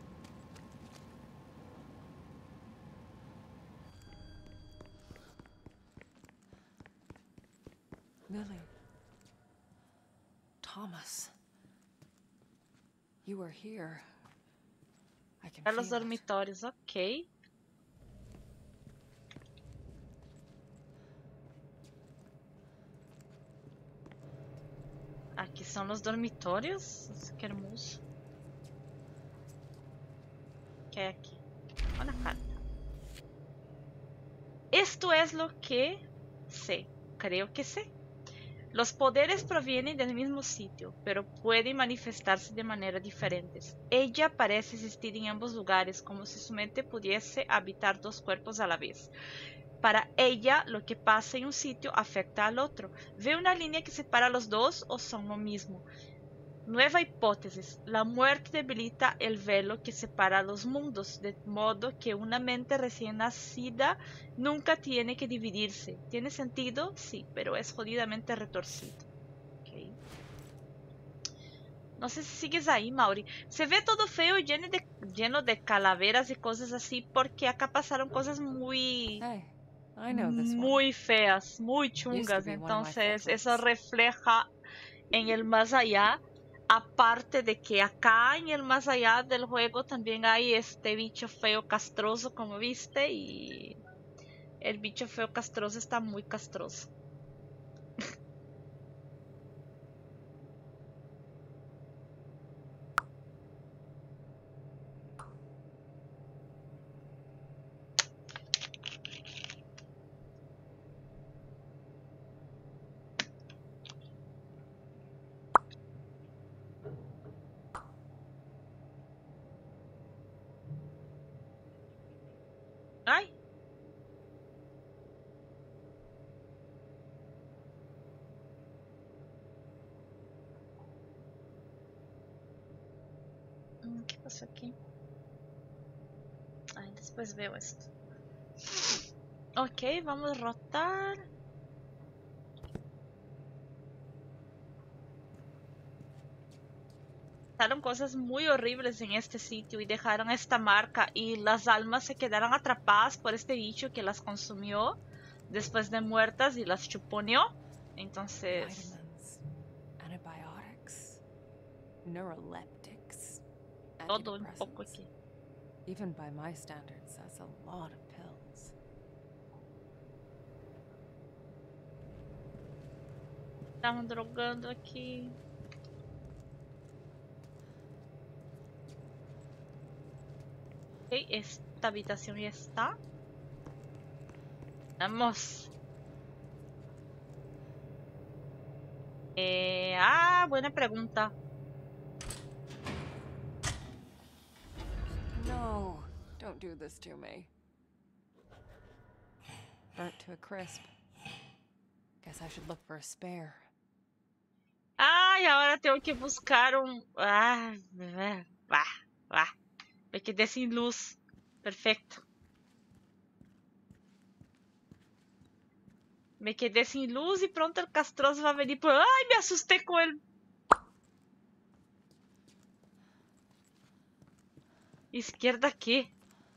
Lily. Thomas. You were here. I can A los feel it. dormitorios, ok. Aquí son los dormitorios. Qué hermoso. ¿Qué hay aquí? Una carta. Esto es lo que sé. Creo que sé. Los poderes provienen del mismo sitio, pero pueden manifestarse de maneras diferentes. Ella parece existir en ambos lugares, como si su mente pudiese habitar dos cuerpos a la vez. Para ella, lo que pasa en un sitio afecta al otro. ¿Ve una línea que separa los dos o son lo mismo? Nueva hipótesis. La muerte debilita el velo que separa los mundos, de modo que una mente recién nacida nunca tiene que dividirse. ¿Tiene sentido? Sí, pero es jodidamente retorcido. Okay. No sé si sigues ahí, Mauri. Se ve todo feo y lleno de, lleno de calaveras y cosas así porque acá pasaron cosas muy... Hey, I know this one. muy feas, muy Used to chungas. be one of my Entonces favorites. eso refleja en el más allá. Aparte de que acá en el más allá del juego también hay este bicho feo castroso, como viste, y el bicho feo castroso está muy castroso. Ay. ¿Qué pasó aquí? Ay, después veo esto. Ok, vamos a rotar. pasaron cosas muy horribles en este sitio y dejaron esta marca y las almas se quedaron atrapadas por este bicho que las consumió después de muertas y las chuponeó. Entonces, Vitamins, antibiotics, neuroleptics, todo un poco antidepressants. aquí. Even by my standards, that's a lot of pills. Estamos drogando aquí. Ok, esta habitación ya está. Vamos. Eh, ah, buena pregunta. No, don't do this to me. Burnt to a crisp. Guess I should look for a spare. Ay, ahora tengo que buscar un... Ah, va, va. Me quedé sin luz. Perfecto. Me quedé sin luz y pronto el castroso va a venir por... Ay, me asusté con el... ¿Izquierda qué?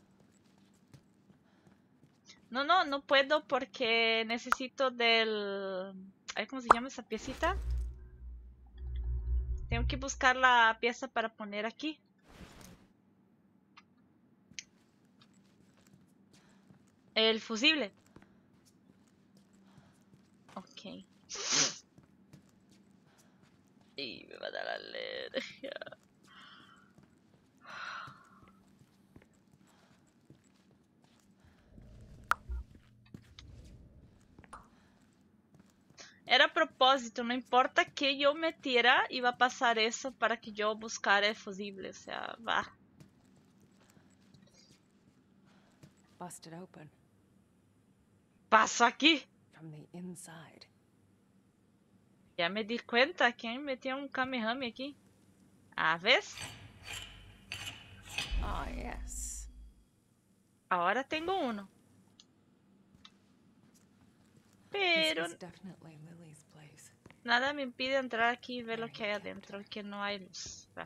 No, no, no puedo porque necesito del... Ay, ¿cómo se llama esa piecita? Tengo que buscar la pieza para poner aquí. El fusible. Ok. Y me va a dar alergia. Era a propósito, no importa que yo metiera, iba a pasar eso para que yo buscara el fusible. O sea, va. Busted open Paso aquí. from the inside. Ya me di cuenta. ¿Quién metió un Kamehame aquí? Ah, ¿ves? Ah, yes. Ahora tengo uno. This Pero was definitely Lily's place. nada me impide entrar aquí y ver lo que hay adentro, que no hay luz. Va.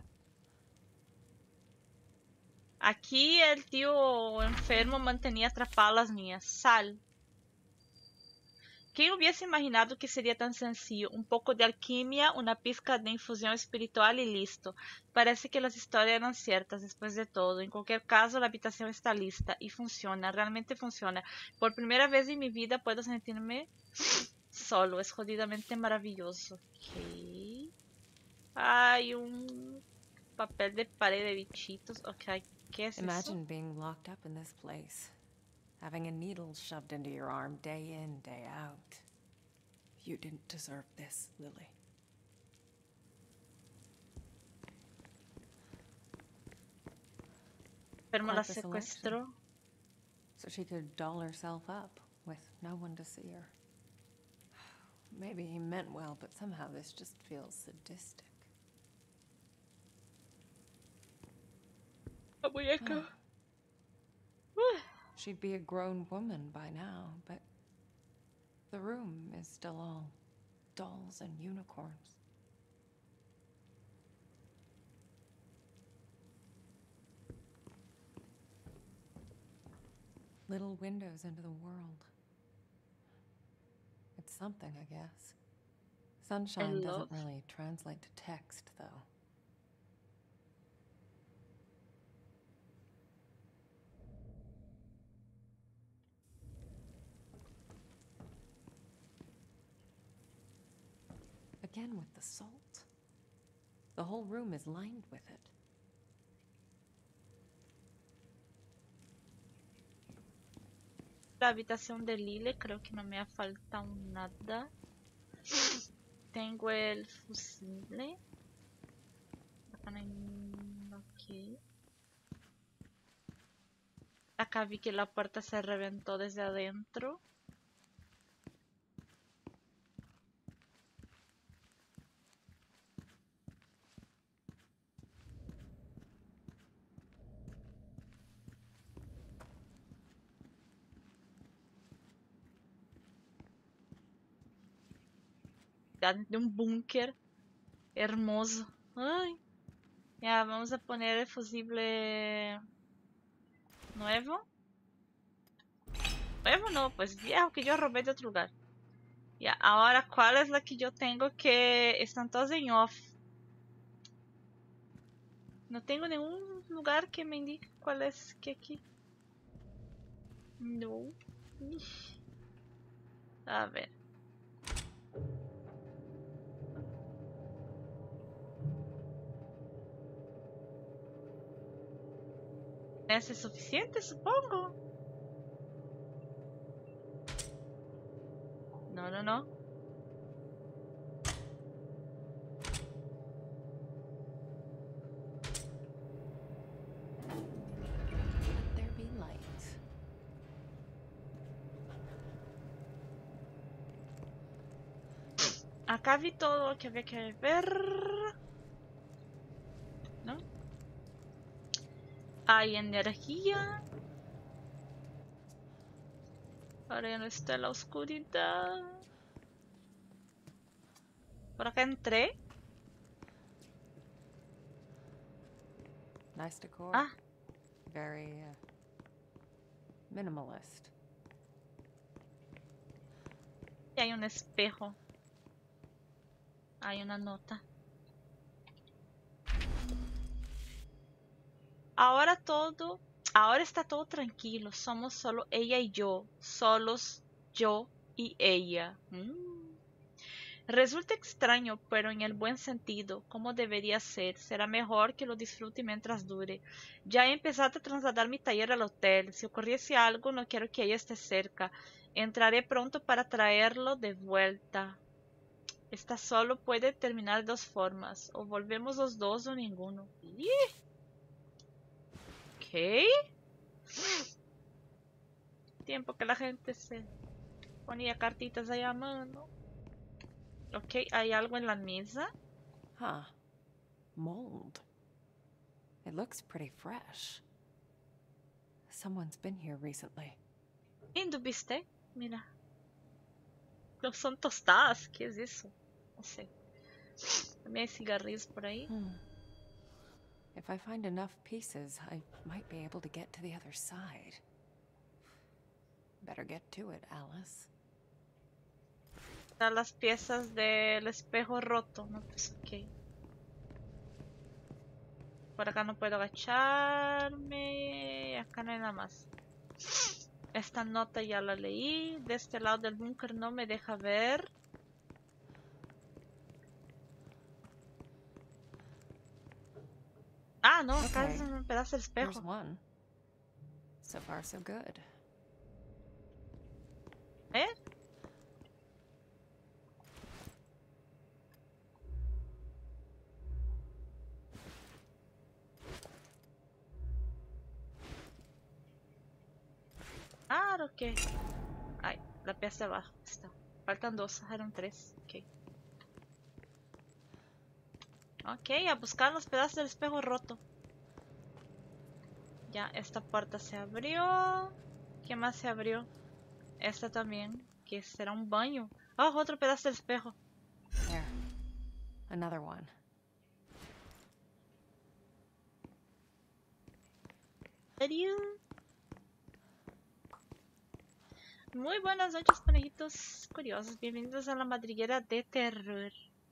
Aquí el tío enfermo mantenía atrapadas las niñas. Sal. ¿Quién hubiese imaginado que sería tan sencillo? Un poco de alquimia, una pizca de infusión espiritual y listo. Parece que las historias eran ciertas después de todo. En cualquier caso, la habitación está lista y funciona, realmente funciona. Por primera vez en mi vida puedo sentirme solo. Es jodidamente maravilloso. Ok. Hay un papel de pared de bichitos. Ok, ¿qué es eso? Imagine being locked up in this place, having a needle shoved into your arm day in, day out. You didn't deserve this, Lily. Enfermo la Quite the selection. secuestró. So she could doll herself up with no one to see her. Maybe he meant well, but somehow this just feels sadistic. La muñeca. She'd be a grown woman by now, but the room is still all dolls and unicorns. Little windows into the world. It's something, I guess. Sunshine love. doesn't really translate to text, though. Again with the salt. The whole room is lined with it. La habitación de Lily, creo que no me ha faltado nada. Tengo el fusible. Acá no hay... Ok. Acá vi que la puerta se reventó desde adentro. De un búnker hermoso. Ay, Ya, vamos a poner el fusible nuevo. Nuevo no, pues viejo que yo robé de otro lugar. Ya, ahora, ¿cuál es la que yo tengo que... Están todas en off. No tengo ningún lugar que me indique cuál es que aquí. No. Ixi. A ver. Ese es suficiente, supongo. No, no, no. Let there be light. Acá vi todo lo que había que ver. ¿No? Hay energía. Ahora ya no está la oscuridad. Por acá entré. Nice decor. Ah, Very uh, minimalist. y hay un espejo. Hay una nota. Ahora todo, ahora está todo tranquilo. Somos solo ella y yo. Solos yo y ella. Mm. Resulta extraño, pero en el buen sentido, como debería ser. Será mejor que lo disfrute mientras dure. Ya he empezado a trasladar mi taller al hotel. Si ocurriese algo, no quiero que ella esté cerca. Entraré pronto para traerlo de vuelta. Esta solo puede terminar de dos formas. O volvemos los dos o ninguno. ¡Ih! Ok. Tiempo que la gente se ponía cartitas ahí a mano. Ok, hay algo en la mesa. Huh. Mold. It looks pretty fresh. Someone's been here recently. Indubiste. Mira. No son tostadas. ¿Qué es eso? No sé. También hay cigarrillos por ahí. Hmm. If I find enough pieces, I might be able to get to the other side. Better get to it, Alice. Están las piezas del espejo roto. No, pues ok. Por acá no puedo agacharme. Acá no hay nada más. Esta nota ya la leí. De este lado del búnker no me deja ver. Ah, no, acá Okay. es un pedazo del Here's espejo. one. So far, so good. ¿Eh? Claro que... Ay, la pieza de abajo está. Faltan dos, eran tres. Ok. Ok, a buscar los pedazos del espejo roto. Ya, esta puerta se abrió. ¿Qué más se abrió? Esta también, que será un baño. Oh, otro pedazo del espejo. There. Another one. ¿Serio? Muy buenas noches, conejitos curiosos. Bienvenidos a la madriguera de terror.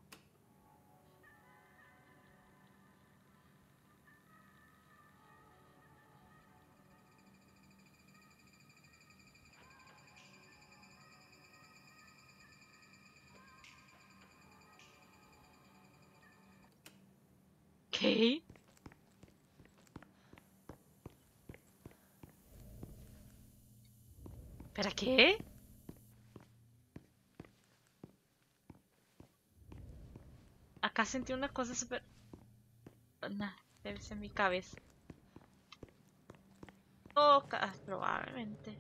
¿Qué? ¿Para qué? Acá sentí una cosa súper... Nah, debe ser mi cabeza. Oh, ca- probablemente.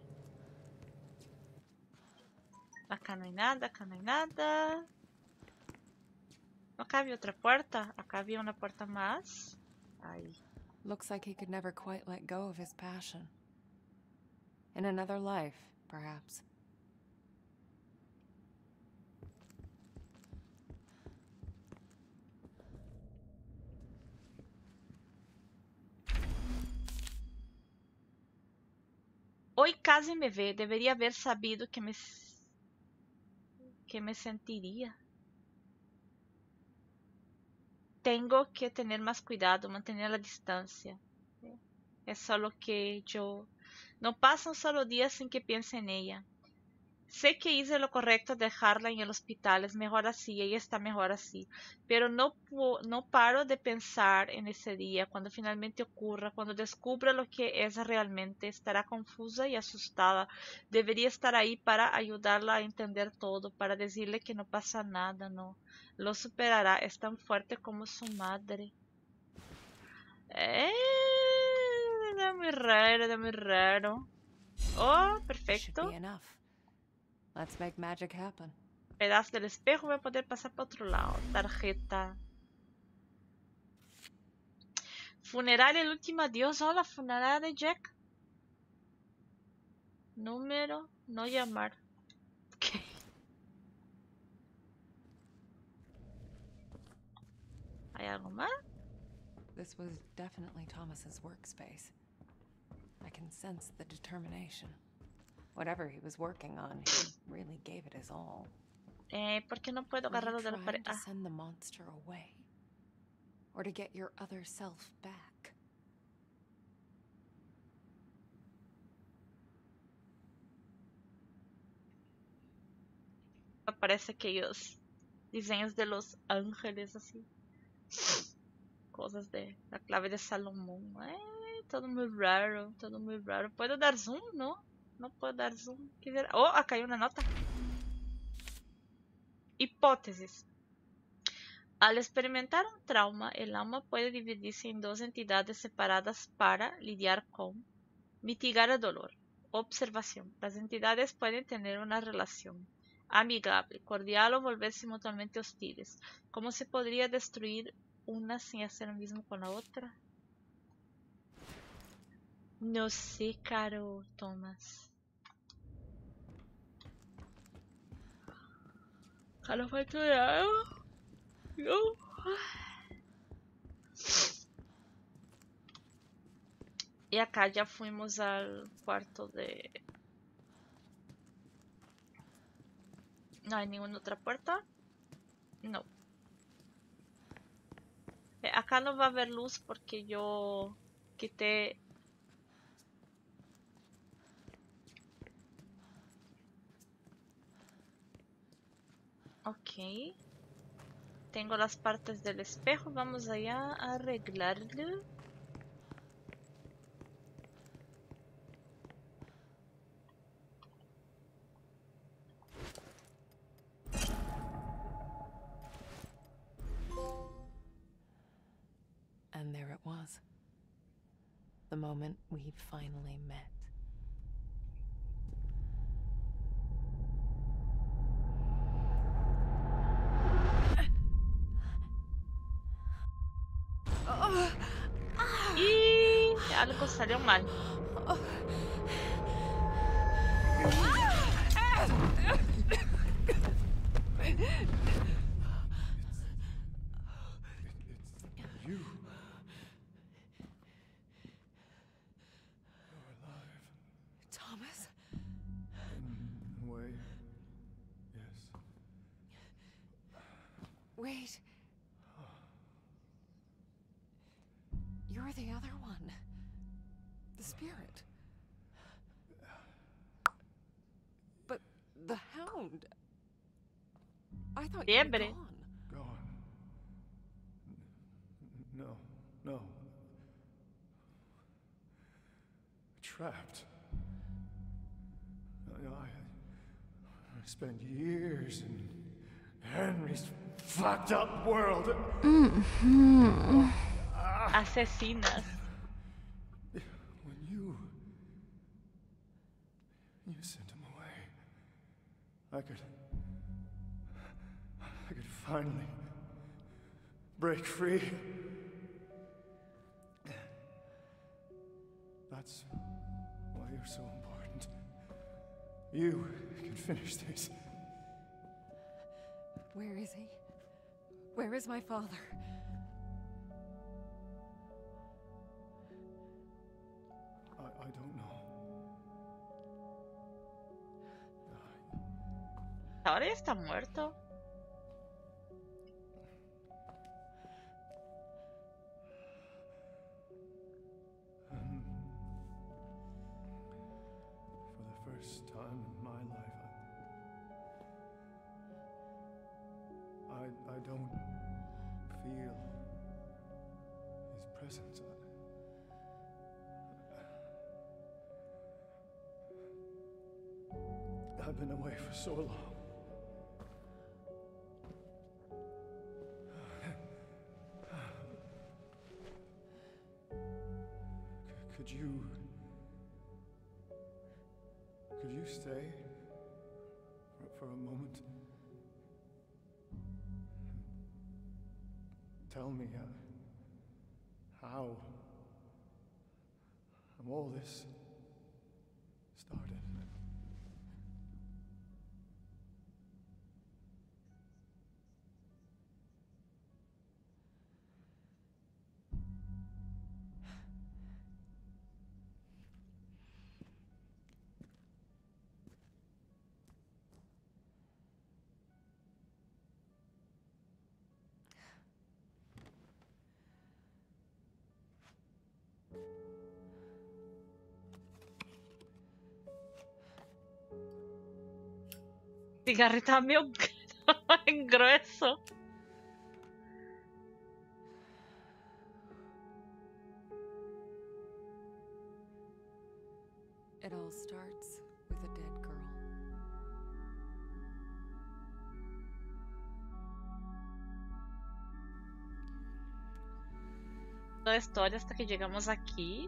Acá no hay nada, acá no hay nada. Acá había otra puerta. Acá había una puerta más. Ahí. Looks like he could never quite let go of his passion. In another life, perhaps. Hoy casi me ve. Debería haber sabido que me, que me sentiría. Tengo que tener más cuidado, mantener la distancia. Es solo que yo... No pasa un solo día sin que piense en ella. Sé que hice lo correcto dejarla en el hospital, es mejor así, ella está mejor así, pero no, no paro de pensar en ese día, cuando finalmente ocurra, cuando descubra lo que es realmente, estará confusa y asustada. Debería estar ahí para ayudarla a entender todo, para decirle que no pasa nada, no, lo superará, es tan fuerte como su madre. Eh, es muy raro, es muy raro. Oh, perfecto. Let's make magic happen. Pedazo del espejo, voy a poder pasar para otro lado. Tarjeta. Funeraria, el último adiós. Hola, funeraria de Jack. Número, no llamar. Okay. ¿Hay algo más? This was definitely Thomas's workspace. I can sense the determination. Whatever he was working on, he really gave it his all. Eh, ¿por qué no puedo agarrarlo de la pared? To send the monster away, or to get your other self back. Aparece aquellos diseños de los ángeles así. Cosas de la clave de Salomón. Eh, todo muy raro, todo muy raro. ¿Puedo dar zoom? No, no puedo dar zoom. Oh, acá hay una nota. Hipótesis. Al experimentar un trauma, el alma puede dividirse en dos entidades separadas para lidiar con, mitigar el dolor. Observación. Las entidades pueden tener una relación amigable, cordial o volverse mutuamente hostiles. ¿Cómo se podría destruir una sin hacer lo mismo con la otra? No sé, caro Thomas. Caro facturado. No. Y acá ya fuimos al cuarto de... ¿No hay ninguna otra puerta? No. Eh, acá no va a haber luz porque yo quité... Ok. Tengo las partes del espejo. Vamos allá a arreglarlo. And there it was. The moment we finally met. Y algo salió mal. You. You're alive. Thomas? In a way, yes. Wait. You're the other one. The spirit. But the hound. I thought you were Fiebre. gone. Gone. No, no. Trapped. I, I, I spent years in Henry's fucked up world. Mm-hmm. Asesinas. When you... You sent him away. I could... I could finally... break free. That's why you're so important. You can finish this. Where is he? Where is my father? I, I don't know. Ahora ya está muerto. And for the first time in my life, I, I, I don't feel his presence. I, I've been away for so long. Could you... Could you stay for, for a moment? Tell me uh, how... how all this started. Cigarrita meio grueso. It all starts with a dead girl. Toda a história hasta que llegamos aqui.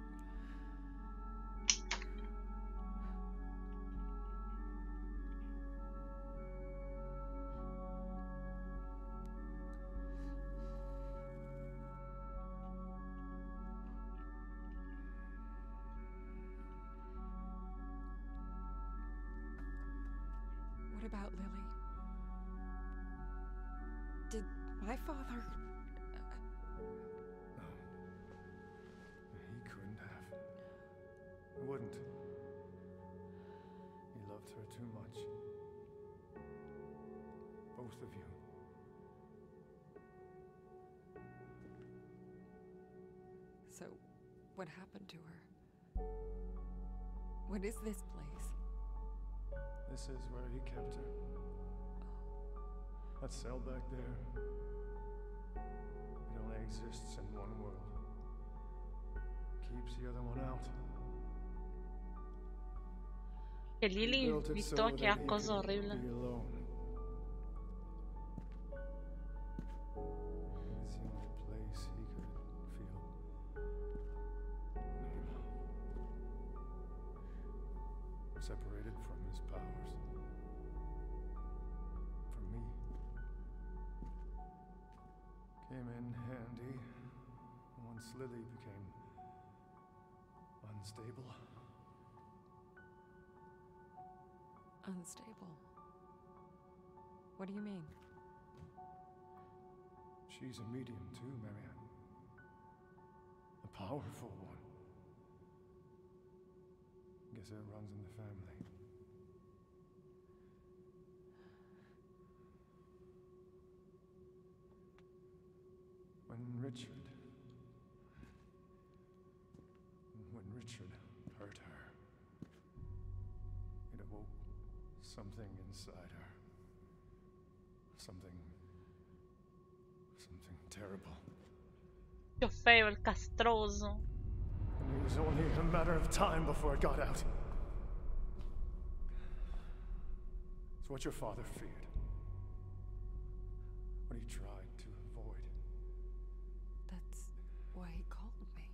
What about Lily? Did my father... No. He couldn't have. Wouldn't. He loved her too much. Both of you. So, what happened to her? What is this place? This is where he kept her. That cell back there, it only exists in one world. Keeps the other one out. Que Lily He built it so invitó, que that he cosa could horrible. be alone. It's the only place he could feel normal. Separated from his powers. From me. Came in handy once Lily became unstable. Unstable. What do you mean? She's a medium too, Marianne. A powerful one. Guess it runs in the family. When Richard... When Richard hurt her, it awoke something inside her. Something... Something terrible. Que feo, el castroso. And it was only a matter of time before it got out. It's what your father feared. What he tried to avoid. That's why he called me.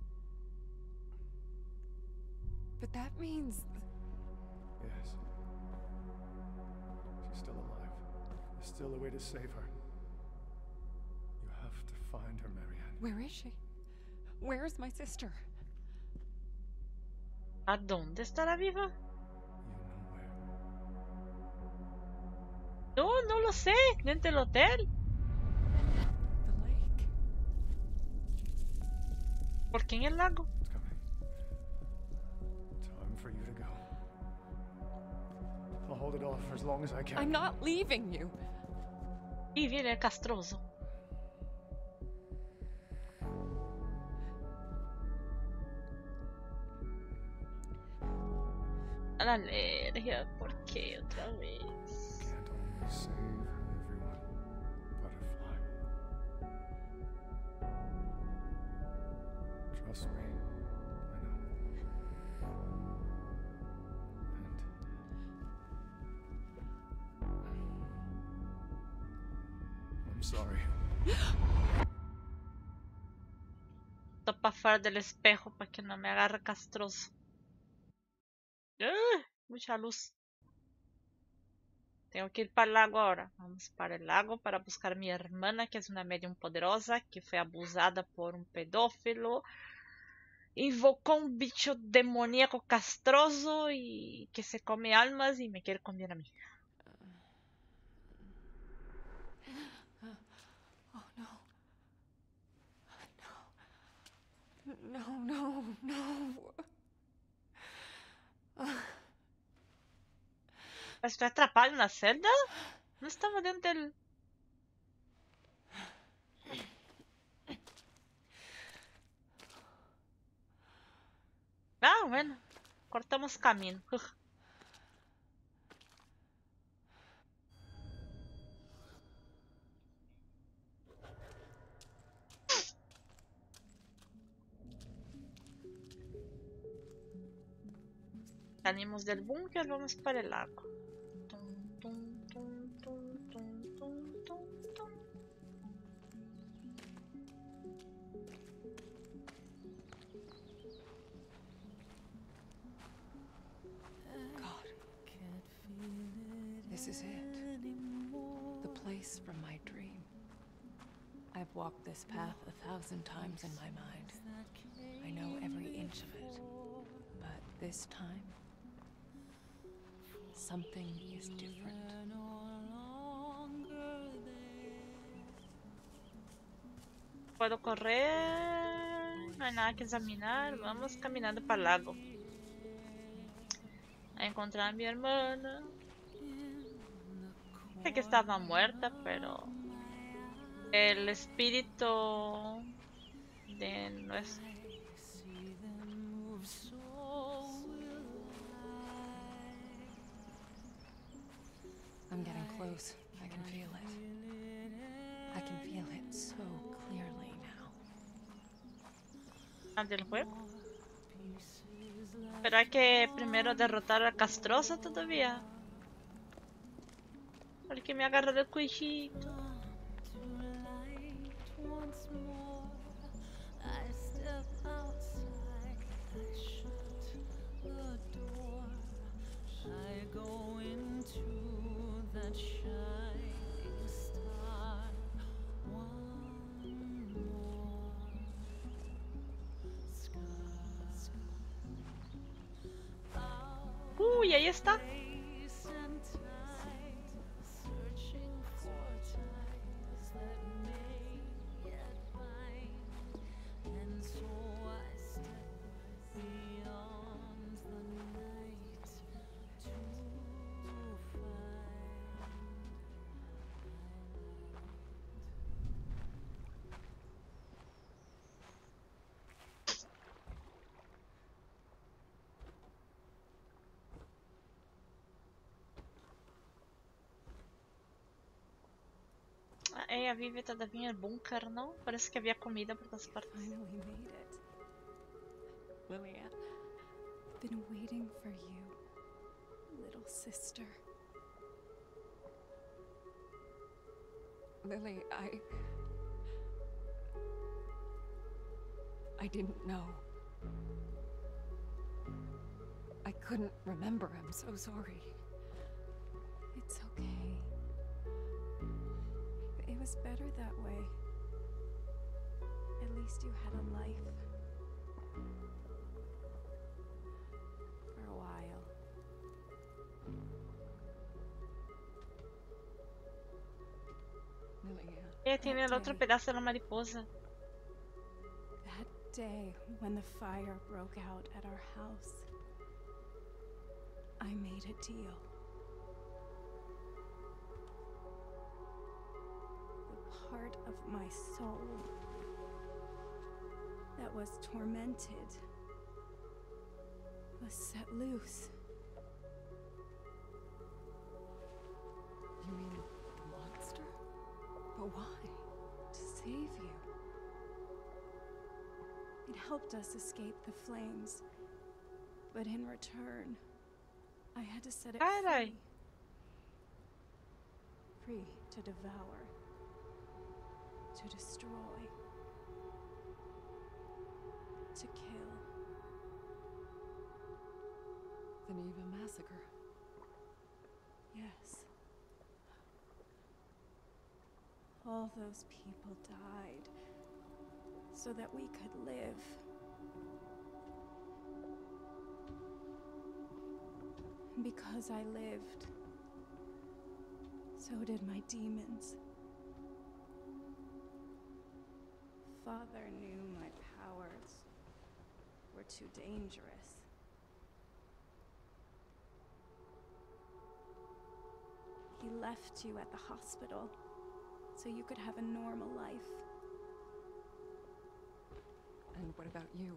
But that means... Yes. She's still alive. There's still a way to save her. You have to find her, Marianne. Where is she? Where is my sister? ¿A dónde estará viva? You know where. No, no lo sé. Dentro del hotel. The lake. ¿Por qué en el lago? It's coming. Time for you to go. hold it off for as long as I can. I'm not leaving you. Y viene el castroso. A la alergia, ¿por qué otra vez? Can't only save everyone. Butterfly. Trust me. I know. And I'm sorry. Topa fuera del espejo para que no me agarre castroso. ¡Ugh! Mucha luz. Tengo que ir para el lago ahora. Vamos para el lago para buscar a mi hermana, que es una medium poderosa, que fue abusada por un pedófilo. Invocó un bicho demoníaco castroso y que se come almas y me quiere comer a mí. Oh no. No. No, no, no. ¿Estoy atrapada en una celda? No estaba dentro del... Ah, bueno. Cortamos camino. Ugh. Salimos del búnker, vamos para el lago. Tum, tum, tum, tum, tum, tum, tum, tum. God. This is it. The place from my dream. I've walked this path a thousand times in my mind. I know every inch of it. But this time, something is different. Puedo correr, no hay nada que examinar, vamos caminando para el lago. A encontrar a mi hermana. Sé que estaba muerta, pero el espíritu de nuestro... I'm getting close. I can feel it. I can feel it so clearly now. del juego. Pero hay que primero derrotar al castroso todavía. Porque me agarra del cuellito. Uy, ahí está. Ella vive todavía en el búnker, ¿no? Parece que había comida por todas partes. Finally made it. Lilia, I've been waiting for you, little sister. Lily, I... I didn't know. I couldn't remember. I'm so sorry. It's okay. It was better that way. At least you had a life. For a while. Lilia. Ella tiene el otro pedazo de la mariposa. That day when the fire broke out at our house, I made a deal. part of my soul that was tormented was set loose. You mean the monster? But why? To save you. It helped us escape the flames, but in return, I had to set it Caray. free. Free to devour, to destroy, to kill. The Neva massacre. Yes. All those people died so that we could live. And because I lived, so did my demons. Father knew my powers were too dangerous. He left you at the hospital so you could have a normal life. And what about you?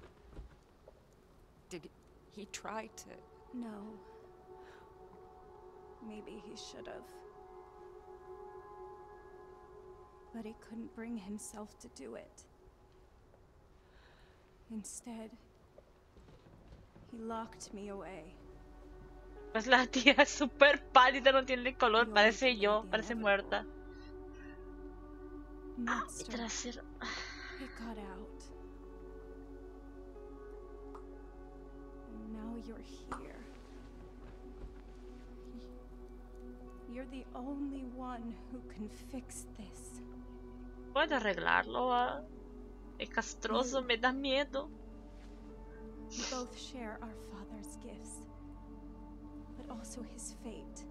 Did he try to... No. Maybe he should have. But he couldn't bring himself to do it. Instead, he locked me away. Pues la tía es súper pálida, no tiene color, Yo parece did yo, the parece inevitable. muerta. Mi Monster, trasero. it got out. And now you're here. You're the only one who can fix this. ¿Puedo arreglarlo? Ah? Es castroso, me da miedo. We both share our father's gifts, but also his fate.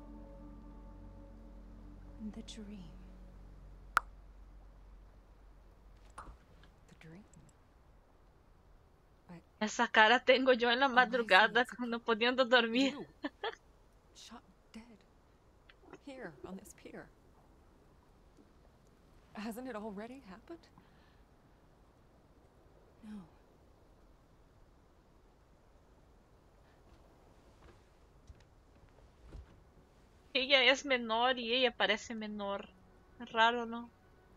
And the dream. The dream? But Esa cara tengo yo en la am I madrugada seeing cuando pudiendo dormir. you, shot dead, here on this pier. Hasn't it already happened? No. Ella es menor y ella parece menor. Es raro, ¿no?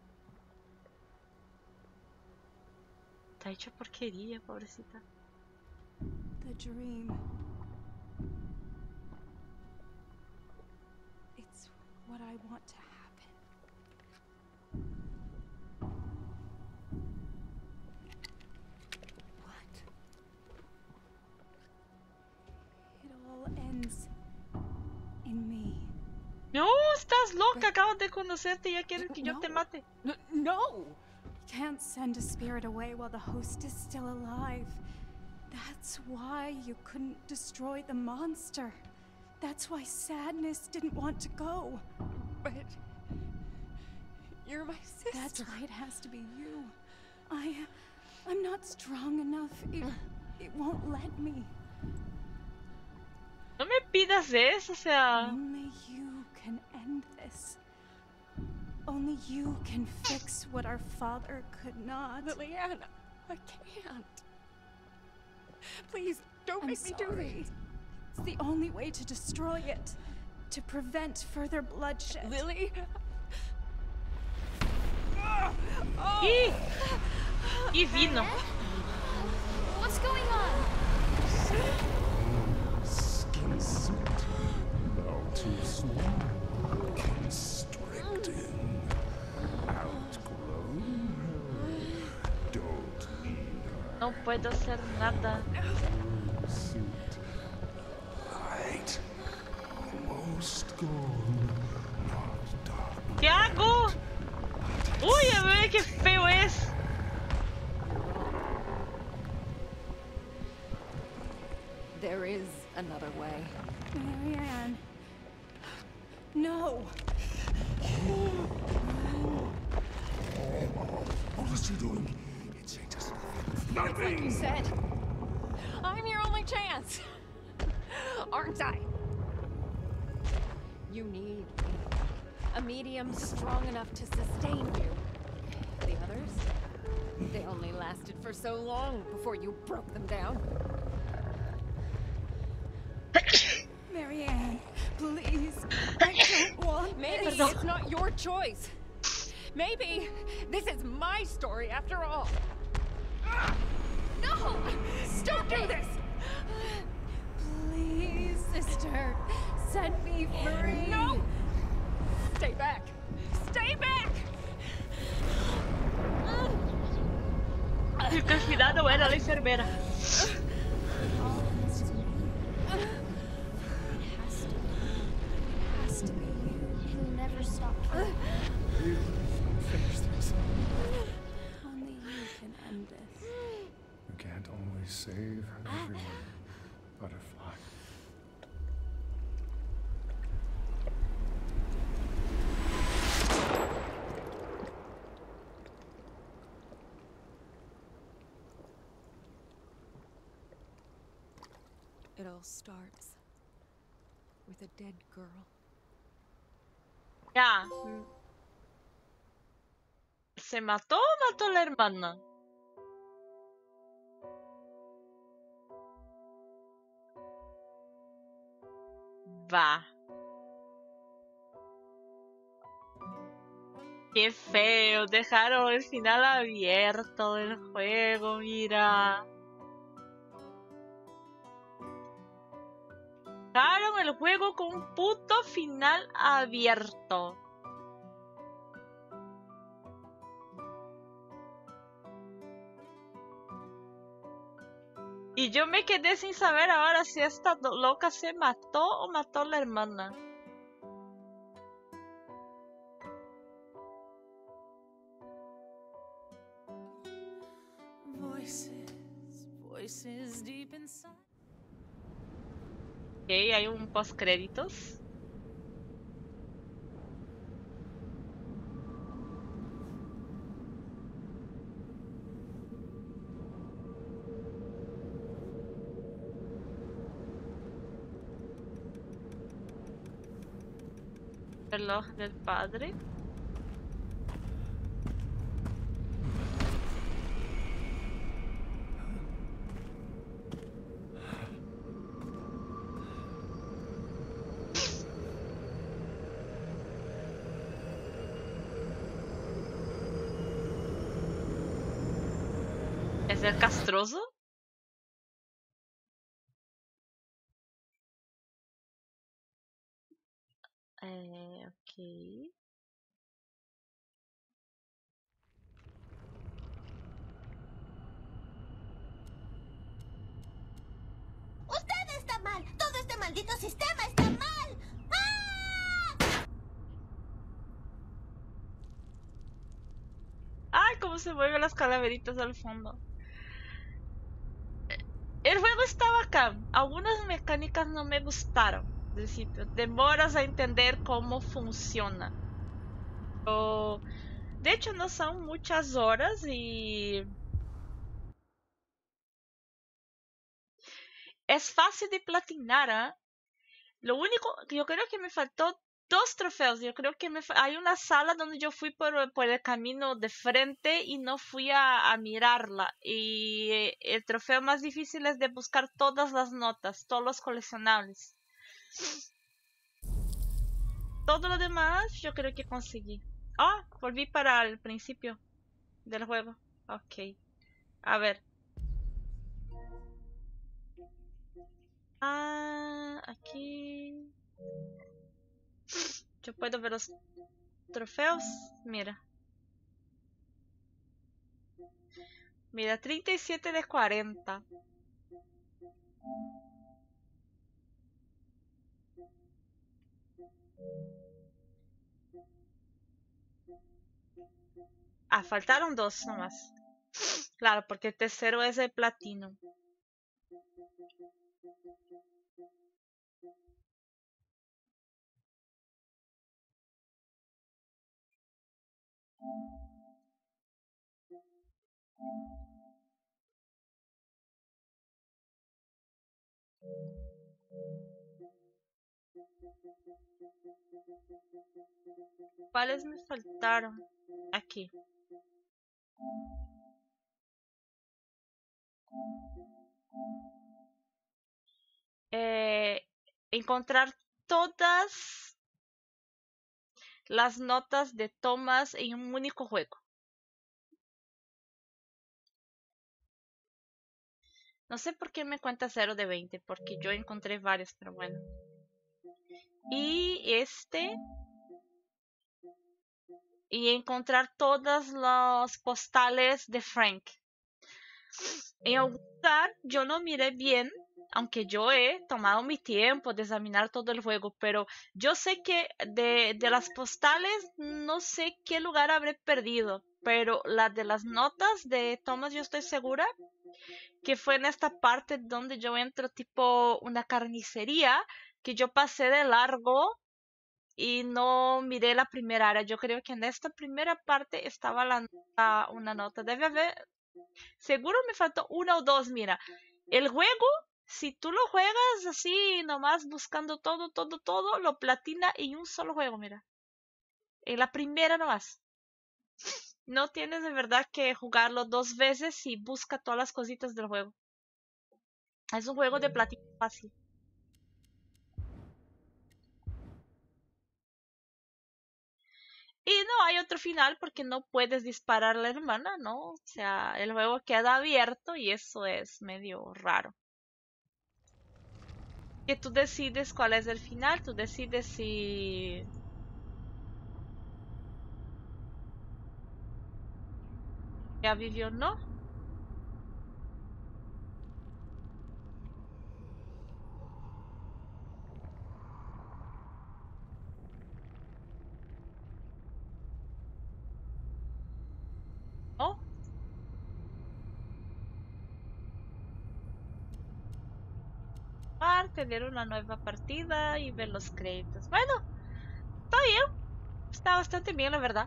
Está hecha porquería, pobrecita. The dream. It's what I want to happen. What? It all ends in me. No, estás loca, acabas de conocerte y ya quieres que yo te No. mate. N no! Can't send a spirit away while the host is still alive. That's why you couldn't destroy the monster. That's why Sadness didn't want to go. But you're my sister. That's why it has to be you. I... I'm not strong enough. It, it won't let me. No me pidas eso, o sea... Only you can end this. Only you can fix what our father could not. Liliana, I can't. Please, don't I'm make me do sorry. this. It's the only way to destroy it. To prevent further bloodshed. Lily? Y... y vino. What's going on? Skin suit. Now too small. Constricting. Outgrown. Don't need her. No puedo hacer nada. Suit. Light. Almost gone. Not dark. ¿Qué hago? Uy, a ver qué feo es. There is another way. Marianne. No. What is she doing? It's just Like you nothing. said, I'm your only chance. Aren't I? You need me. A medium strong enough to sustain you. The others? They only lasted for so long before you broke them down. Marianne, please. I don't want Maybe this. it's not your choice. Maybe this is my story after all. No! Don't do this! Please, sister. Set me free. No! Stay back! Stay back! Y que al final no era la enfermera. All this to me. It has to be. It has to be you. It'll never stop. You finish this. Only you can end this. You can't always save everyone, Butterfly. It all starts with a dead girl. Ya. ¿Se mató o mató a la hermana? Va. Qué feo, dejaron el final abierto del juego, mira. Dejaron el juego con un puto final abierto. Y yo me quedé sin saber ahora si esta do- loca se mató o mató a la hermana. Voices, voices deep inside. Ok, hay un post créditos. Reloj del padre. ¿Es el castroso? Eh, ok. Usted está mal. Todo este maldito sistema está mal. ¡Ah! Ay, cómo se mueven las calaveritas al fondo. El juego está bacán. Algunas mecánicas no me gustaron. Al principio, demoras a entender cómo funciona. Pero, de hecho, no son muchas horas y es fácil de platinar, ¿ah? Lo único, yo creo que me faltó dos trofeos. Yo creo que me fa- hay una sala donde yo fui por, por el camino de frente y no fui a, a mirarla. Y eh, el trofeo más difícil es de buscar todas las notas, todos los coleccionables. Todo lo demás yo creo que conseguí. Ah, volví para el principio del juego. Ok. A ver. Ah, aquí. Yo puedo ver los trofeos. Mira. Mira, treinta y siete de cuarenta. Ah, faltaron dos nomás. Claro, porque el tercero es el platino. ¿Cuáles me faltaron? Aquí. Eh, encontrar todas las notas de Thomas en un único juego. No sé por qué me cuenta cero de veinte, porque yo encontré varios, pero bueno. Y este. Y encontrar todas las postales de Frank. En algún lugar yo no miré bien, aunque yo he tomado mi tiempo de examinar todo el juego, pero yo sé que de, de las postales no sé qué lugar habré perdido, pero la de las notas de Thomas yo estoy segura que fue en esta parte donde yo entro tipo una carnicería, que yo pasé de largo y no miré la primera área. Yo creo que en esta primera parte estaba la nota, una nota. Debe haber, seguro me faltó una o dos. Mira, el juego, si tú lo juegas así, nomás buscando todo, todo, todo, lo platina en un solo juego, mira. En la primera nomás. No tienes de verdad que jugarlo dos veces y busca todas las cositas del juego. Es un juego de platina fácil. Y no hay otro final porque no puedes disparar a la hermana, ¿no? O sea, el juego queda abierto y eso es medio raro. Que tú decides cuál es el final, tú decides si... ya vivió o no. ¿No? Tener una nueva partida y ver los créditos. Bueno, está bien. Está bastante bien, la verdad.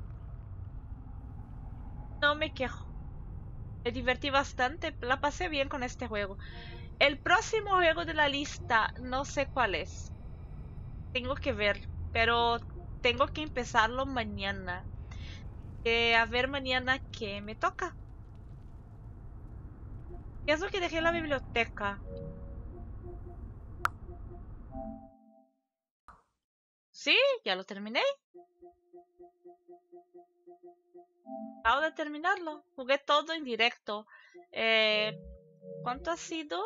No me quejo. Me divertí bastante. La pasé bien con este juego. El próximo juego de la lista, no sé cuál es. Tengo que ver. Pero tengo que empezarlo mañana. Eh, a ver mañana qué me toca. ¿Qué es lo que dejé en la biblioteca? Sí, ya lo terminé. Acabo de terminarlo. Jugué todo en directo. Eh, ¿Cuánto ha sido?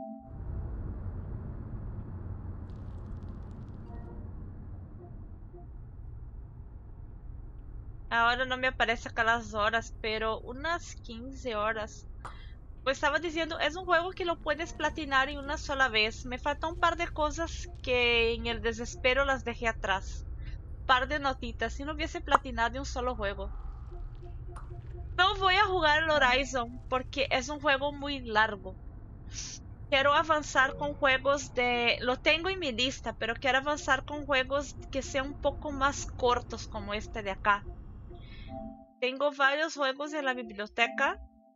Ahora no me aparece acá las horas, pero unas quince horas. Pues estaba diciendo, es un juego que lo puedes platinar en una sola vez. Me falta un par de cosas que en el desespero las dejé atrás. Un par de notitas. Si no hubiese platinado en un solo juego. No voy a jugar el Horizon porque es un juego muy largo. Quiero avanzar con juegos de... Lo tengo en mi lista, pero quiero avanzar con juegos que sean un poco más cortos como este de acá. Tengo varios juegos en la biblioteca.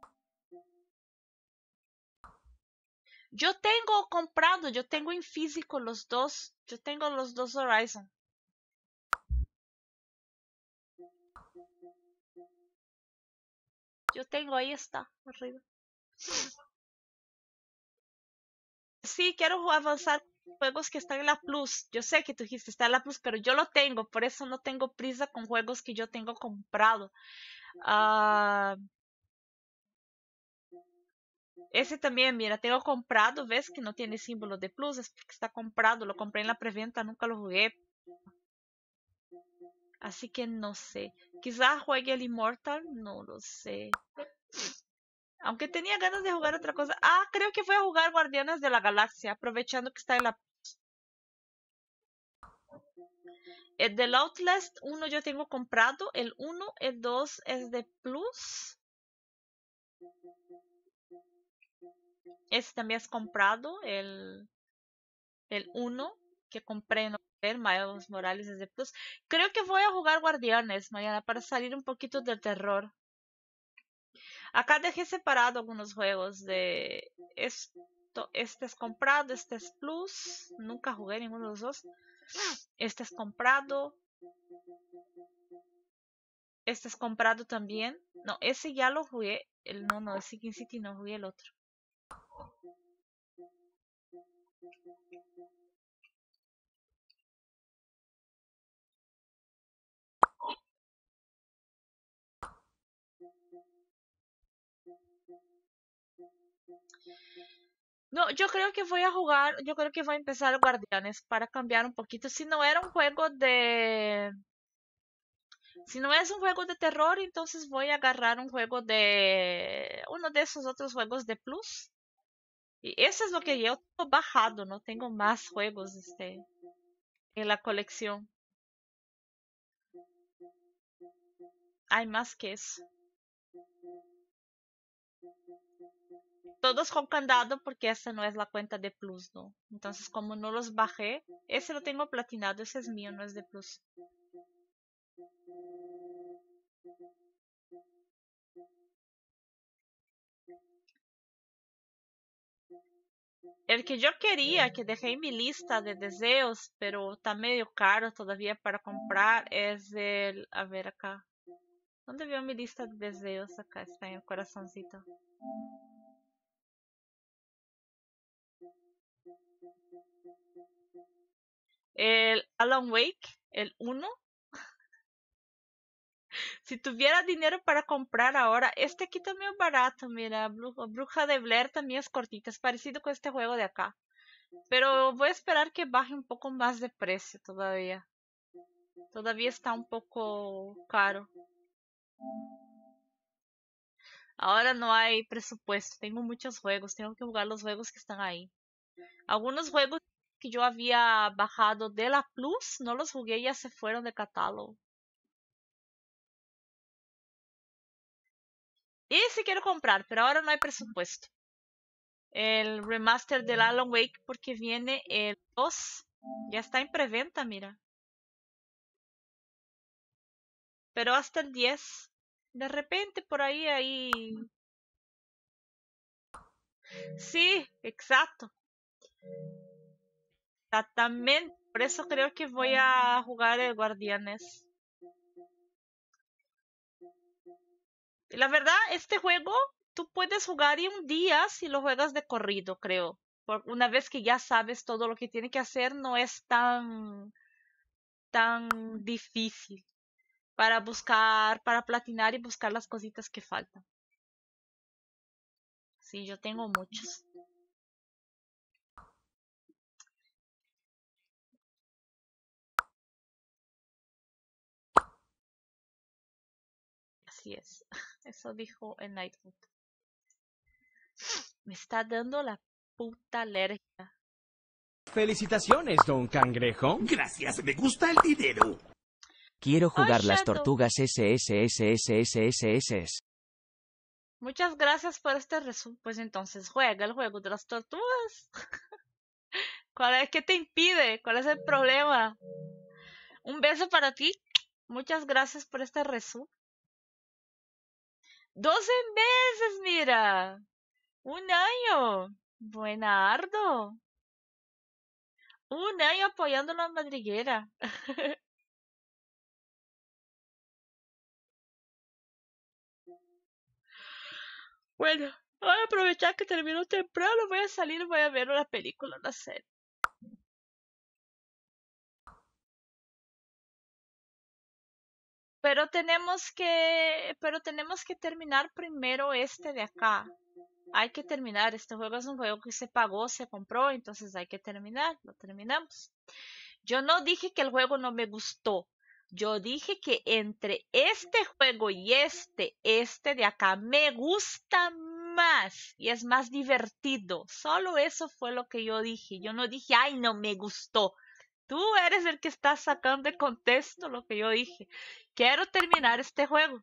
Yo tengo comprado, yo tengo en físico los dos. Yo tengo los dos Horizon. Yo tengo, ahí está, arriba. Sí, quiero avanzar con juegos que están en la Plus. Yo sé que tú dijiste está en la Plus, pero yo lo tengo, por eso no tengo prisa con juegos que yo tengo comprado. Ah... Ese también, mira, tengo comprado, ves que no tiene símbolo de plus, es porque está comprado, lo compré en la preventa, nunca lo jugué. Así que no sé. Quizás juegue el Immortal, no lo sé. Aunque tenía ganas de jugar otra cosa. Ah, creo que voy a jugar Guardianes de la Galaxia, aprovechando que está en la... El del Outlast uno yo tengo comprado, el uno, el dos es de plus. Ese también es comprado, el, el uno que compré en Miles Morales es de plus. Creo que voy a jugar Guardianes mañana para salir un poquito del terror. Acá dejé separado algunos juegos de esto. Este es comprado, este es plus. Nunca jugué ninguno de los dos. Este es comprado. Este es comprado también. No, ese ya lo jugué. El, no, no, ese King City no jugué el otro. No, yo creo que voy a jugar, yo creo que voy a empezar Guardianes para cambiar un poquito. Si no era un juego de... Si no es un juego de terror, entonces voy a agarrar un juego de... Uno de esos otros juegos de Plus. Y eso es lo que yo tengo bajado, no tengo más juegos este, en la colección. Hay más que eso. Todos con candado porque esta no es la cuenta de Plus, ¿no? Entonces como no los bajé, ese lo tengo platinado, ese es mío, no es de Plus. El que yo quería, que dejé en mi lista de deseos, pero está medio caro todavía para comprar, es el... A ver acá. ¿Dónde veo mi lista de deseos? Acá está en el corazoncito. El Alan Wake, el uno. Si tuviera dinero para comprar ahora, este aquí también es barato, mira, Bruja de Blair también es cortita, es parecido con este juego de acá. Pero voy a esperar que baje un poco más de precio todavía. Todavía está un poco caro. Ahora no hay presupuesto, tengo muchos juegos, tengo que jugar los juegos que están ahí. Algunos juegos que yo había bajado de la Plus, no los jugué, ya se fueron de catálogo. Y sí quiero comprar, pero ahora no hay presupuesto. El remaster del Alan Wake porque viene el dos. Ya está en preventa, mira. Pero hasta el diez. De repente por ahí, ahí. Sí, exacto. Exactamente. Por eso creo que voy a jugar el Guardianes. La verdad, este juego tú puedes jugar en un día si lo juegas de corrido, creo. Por una vez que ya sabes todo lo que tiene que hacer, no es tan, tan difícil para buscar, para platinar y buscar las cositas que faltan. Sí, yo tengo muchos. Así es. Eso dijo el Nightwood. Me está dando la puta alergia. Felicitaciones, don Cangrejo. Gracias, me gusta el dinero. Quiero jugar Ay, las Shadow. tortugas S S S S S S S S. Muchas gracias por este resumen. Pues entonces juega el juego de las tortugas. ¿Cuál es? ¿Qué te impide? ¿Cuál es el problema? Un beso para ti. Muchas gracias por este resumen. doce meses, mira. Un año. Buenardo. Un año apoyando la madriguera. Bueno, voy a aprovechar que terminó temprano. Voy a salir y voy a ver una película, una serie. Pero tenemos que, pero tenemos que terminar primero este de acá. Hay que terminar. Este juego es un juego que se pagó, se compró, entonces hay que terminar. Lo terminamos. Yo no dije que el juego no me gustó. Yo dije que entre este juego y este, este de acá, me gusta más y es más divertido. Solo eso fue lo que yo dije. Yo no dije, ay, no me gustó. Tú eres el que está sacando de contexto lo que yo dije. Quiero terminar este juego.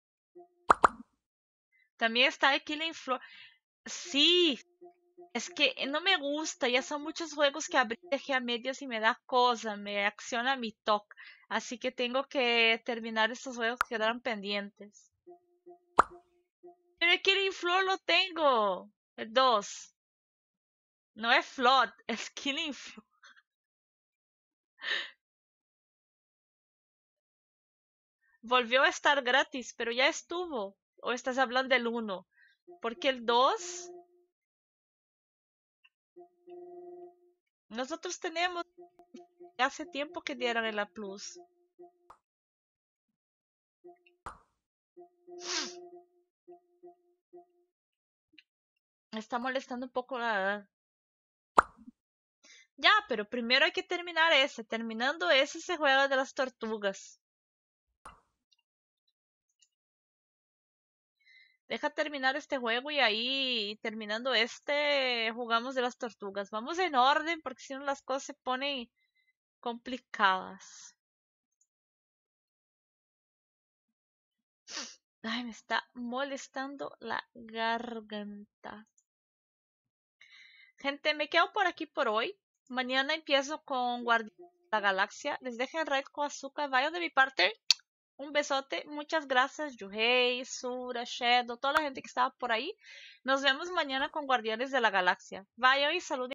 También está el Killing Floor. Sí, es que no me gusta. Ya son muchos juegos que abrí, dejé a medias y me da cosa. Me acciona mi toque. Así que tengo que terminar estos juegos que quedaron pendientes. Pero el Killing Floor lo tengo. El dos. No es Flood, es Killing Floor. Volvió a estar gratis, pero ya estuvo. ¿O estás hablando del uno? Porque el dos... Nosotros tenemos... Hace tiempo que dieron el A Plus. Me está molestando un poco la... Ya, pero primero hay que terminar ese. Terminando ese se juega de las tortugas. Deja terminar este juego y ahí, terminando este, jugamos de las tortugas. Vamos en orden porque si no las cosas se ponen complicadas. Ay, me está molestando la garganta. Gente, me quedo por aquí por hoy. Mañana empiezo con Guardianes de la Galaxia. Les dejo el raid con azúcar. Vayan de mi parte. Un besote. Muchas gracias, Yuhei, Sura, Shadow, toda la gente que estaba por ahí. Nos vemos mañana con Guardianes de la Galaxia. Vayan y saluden.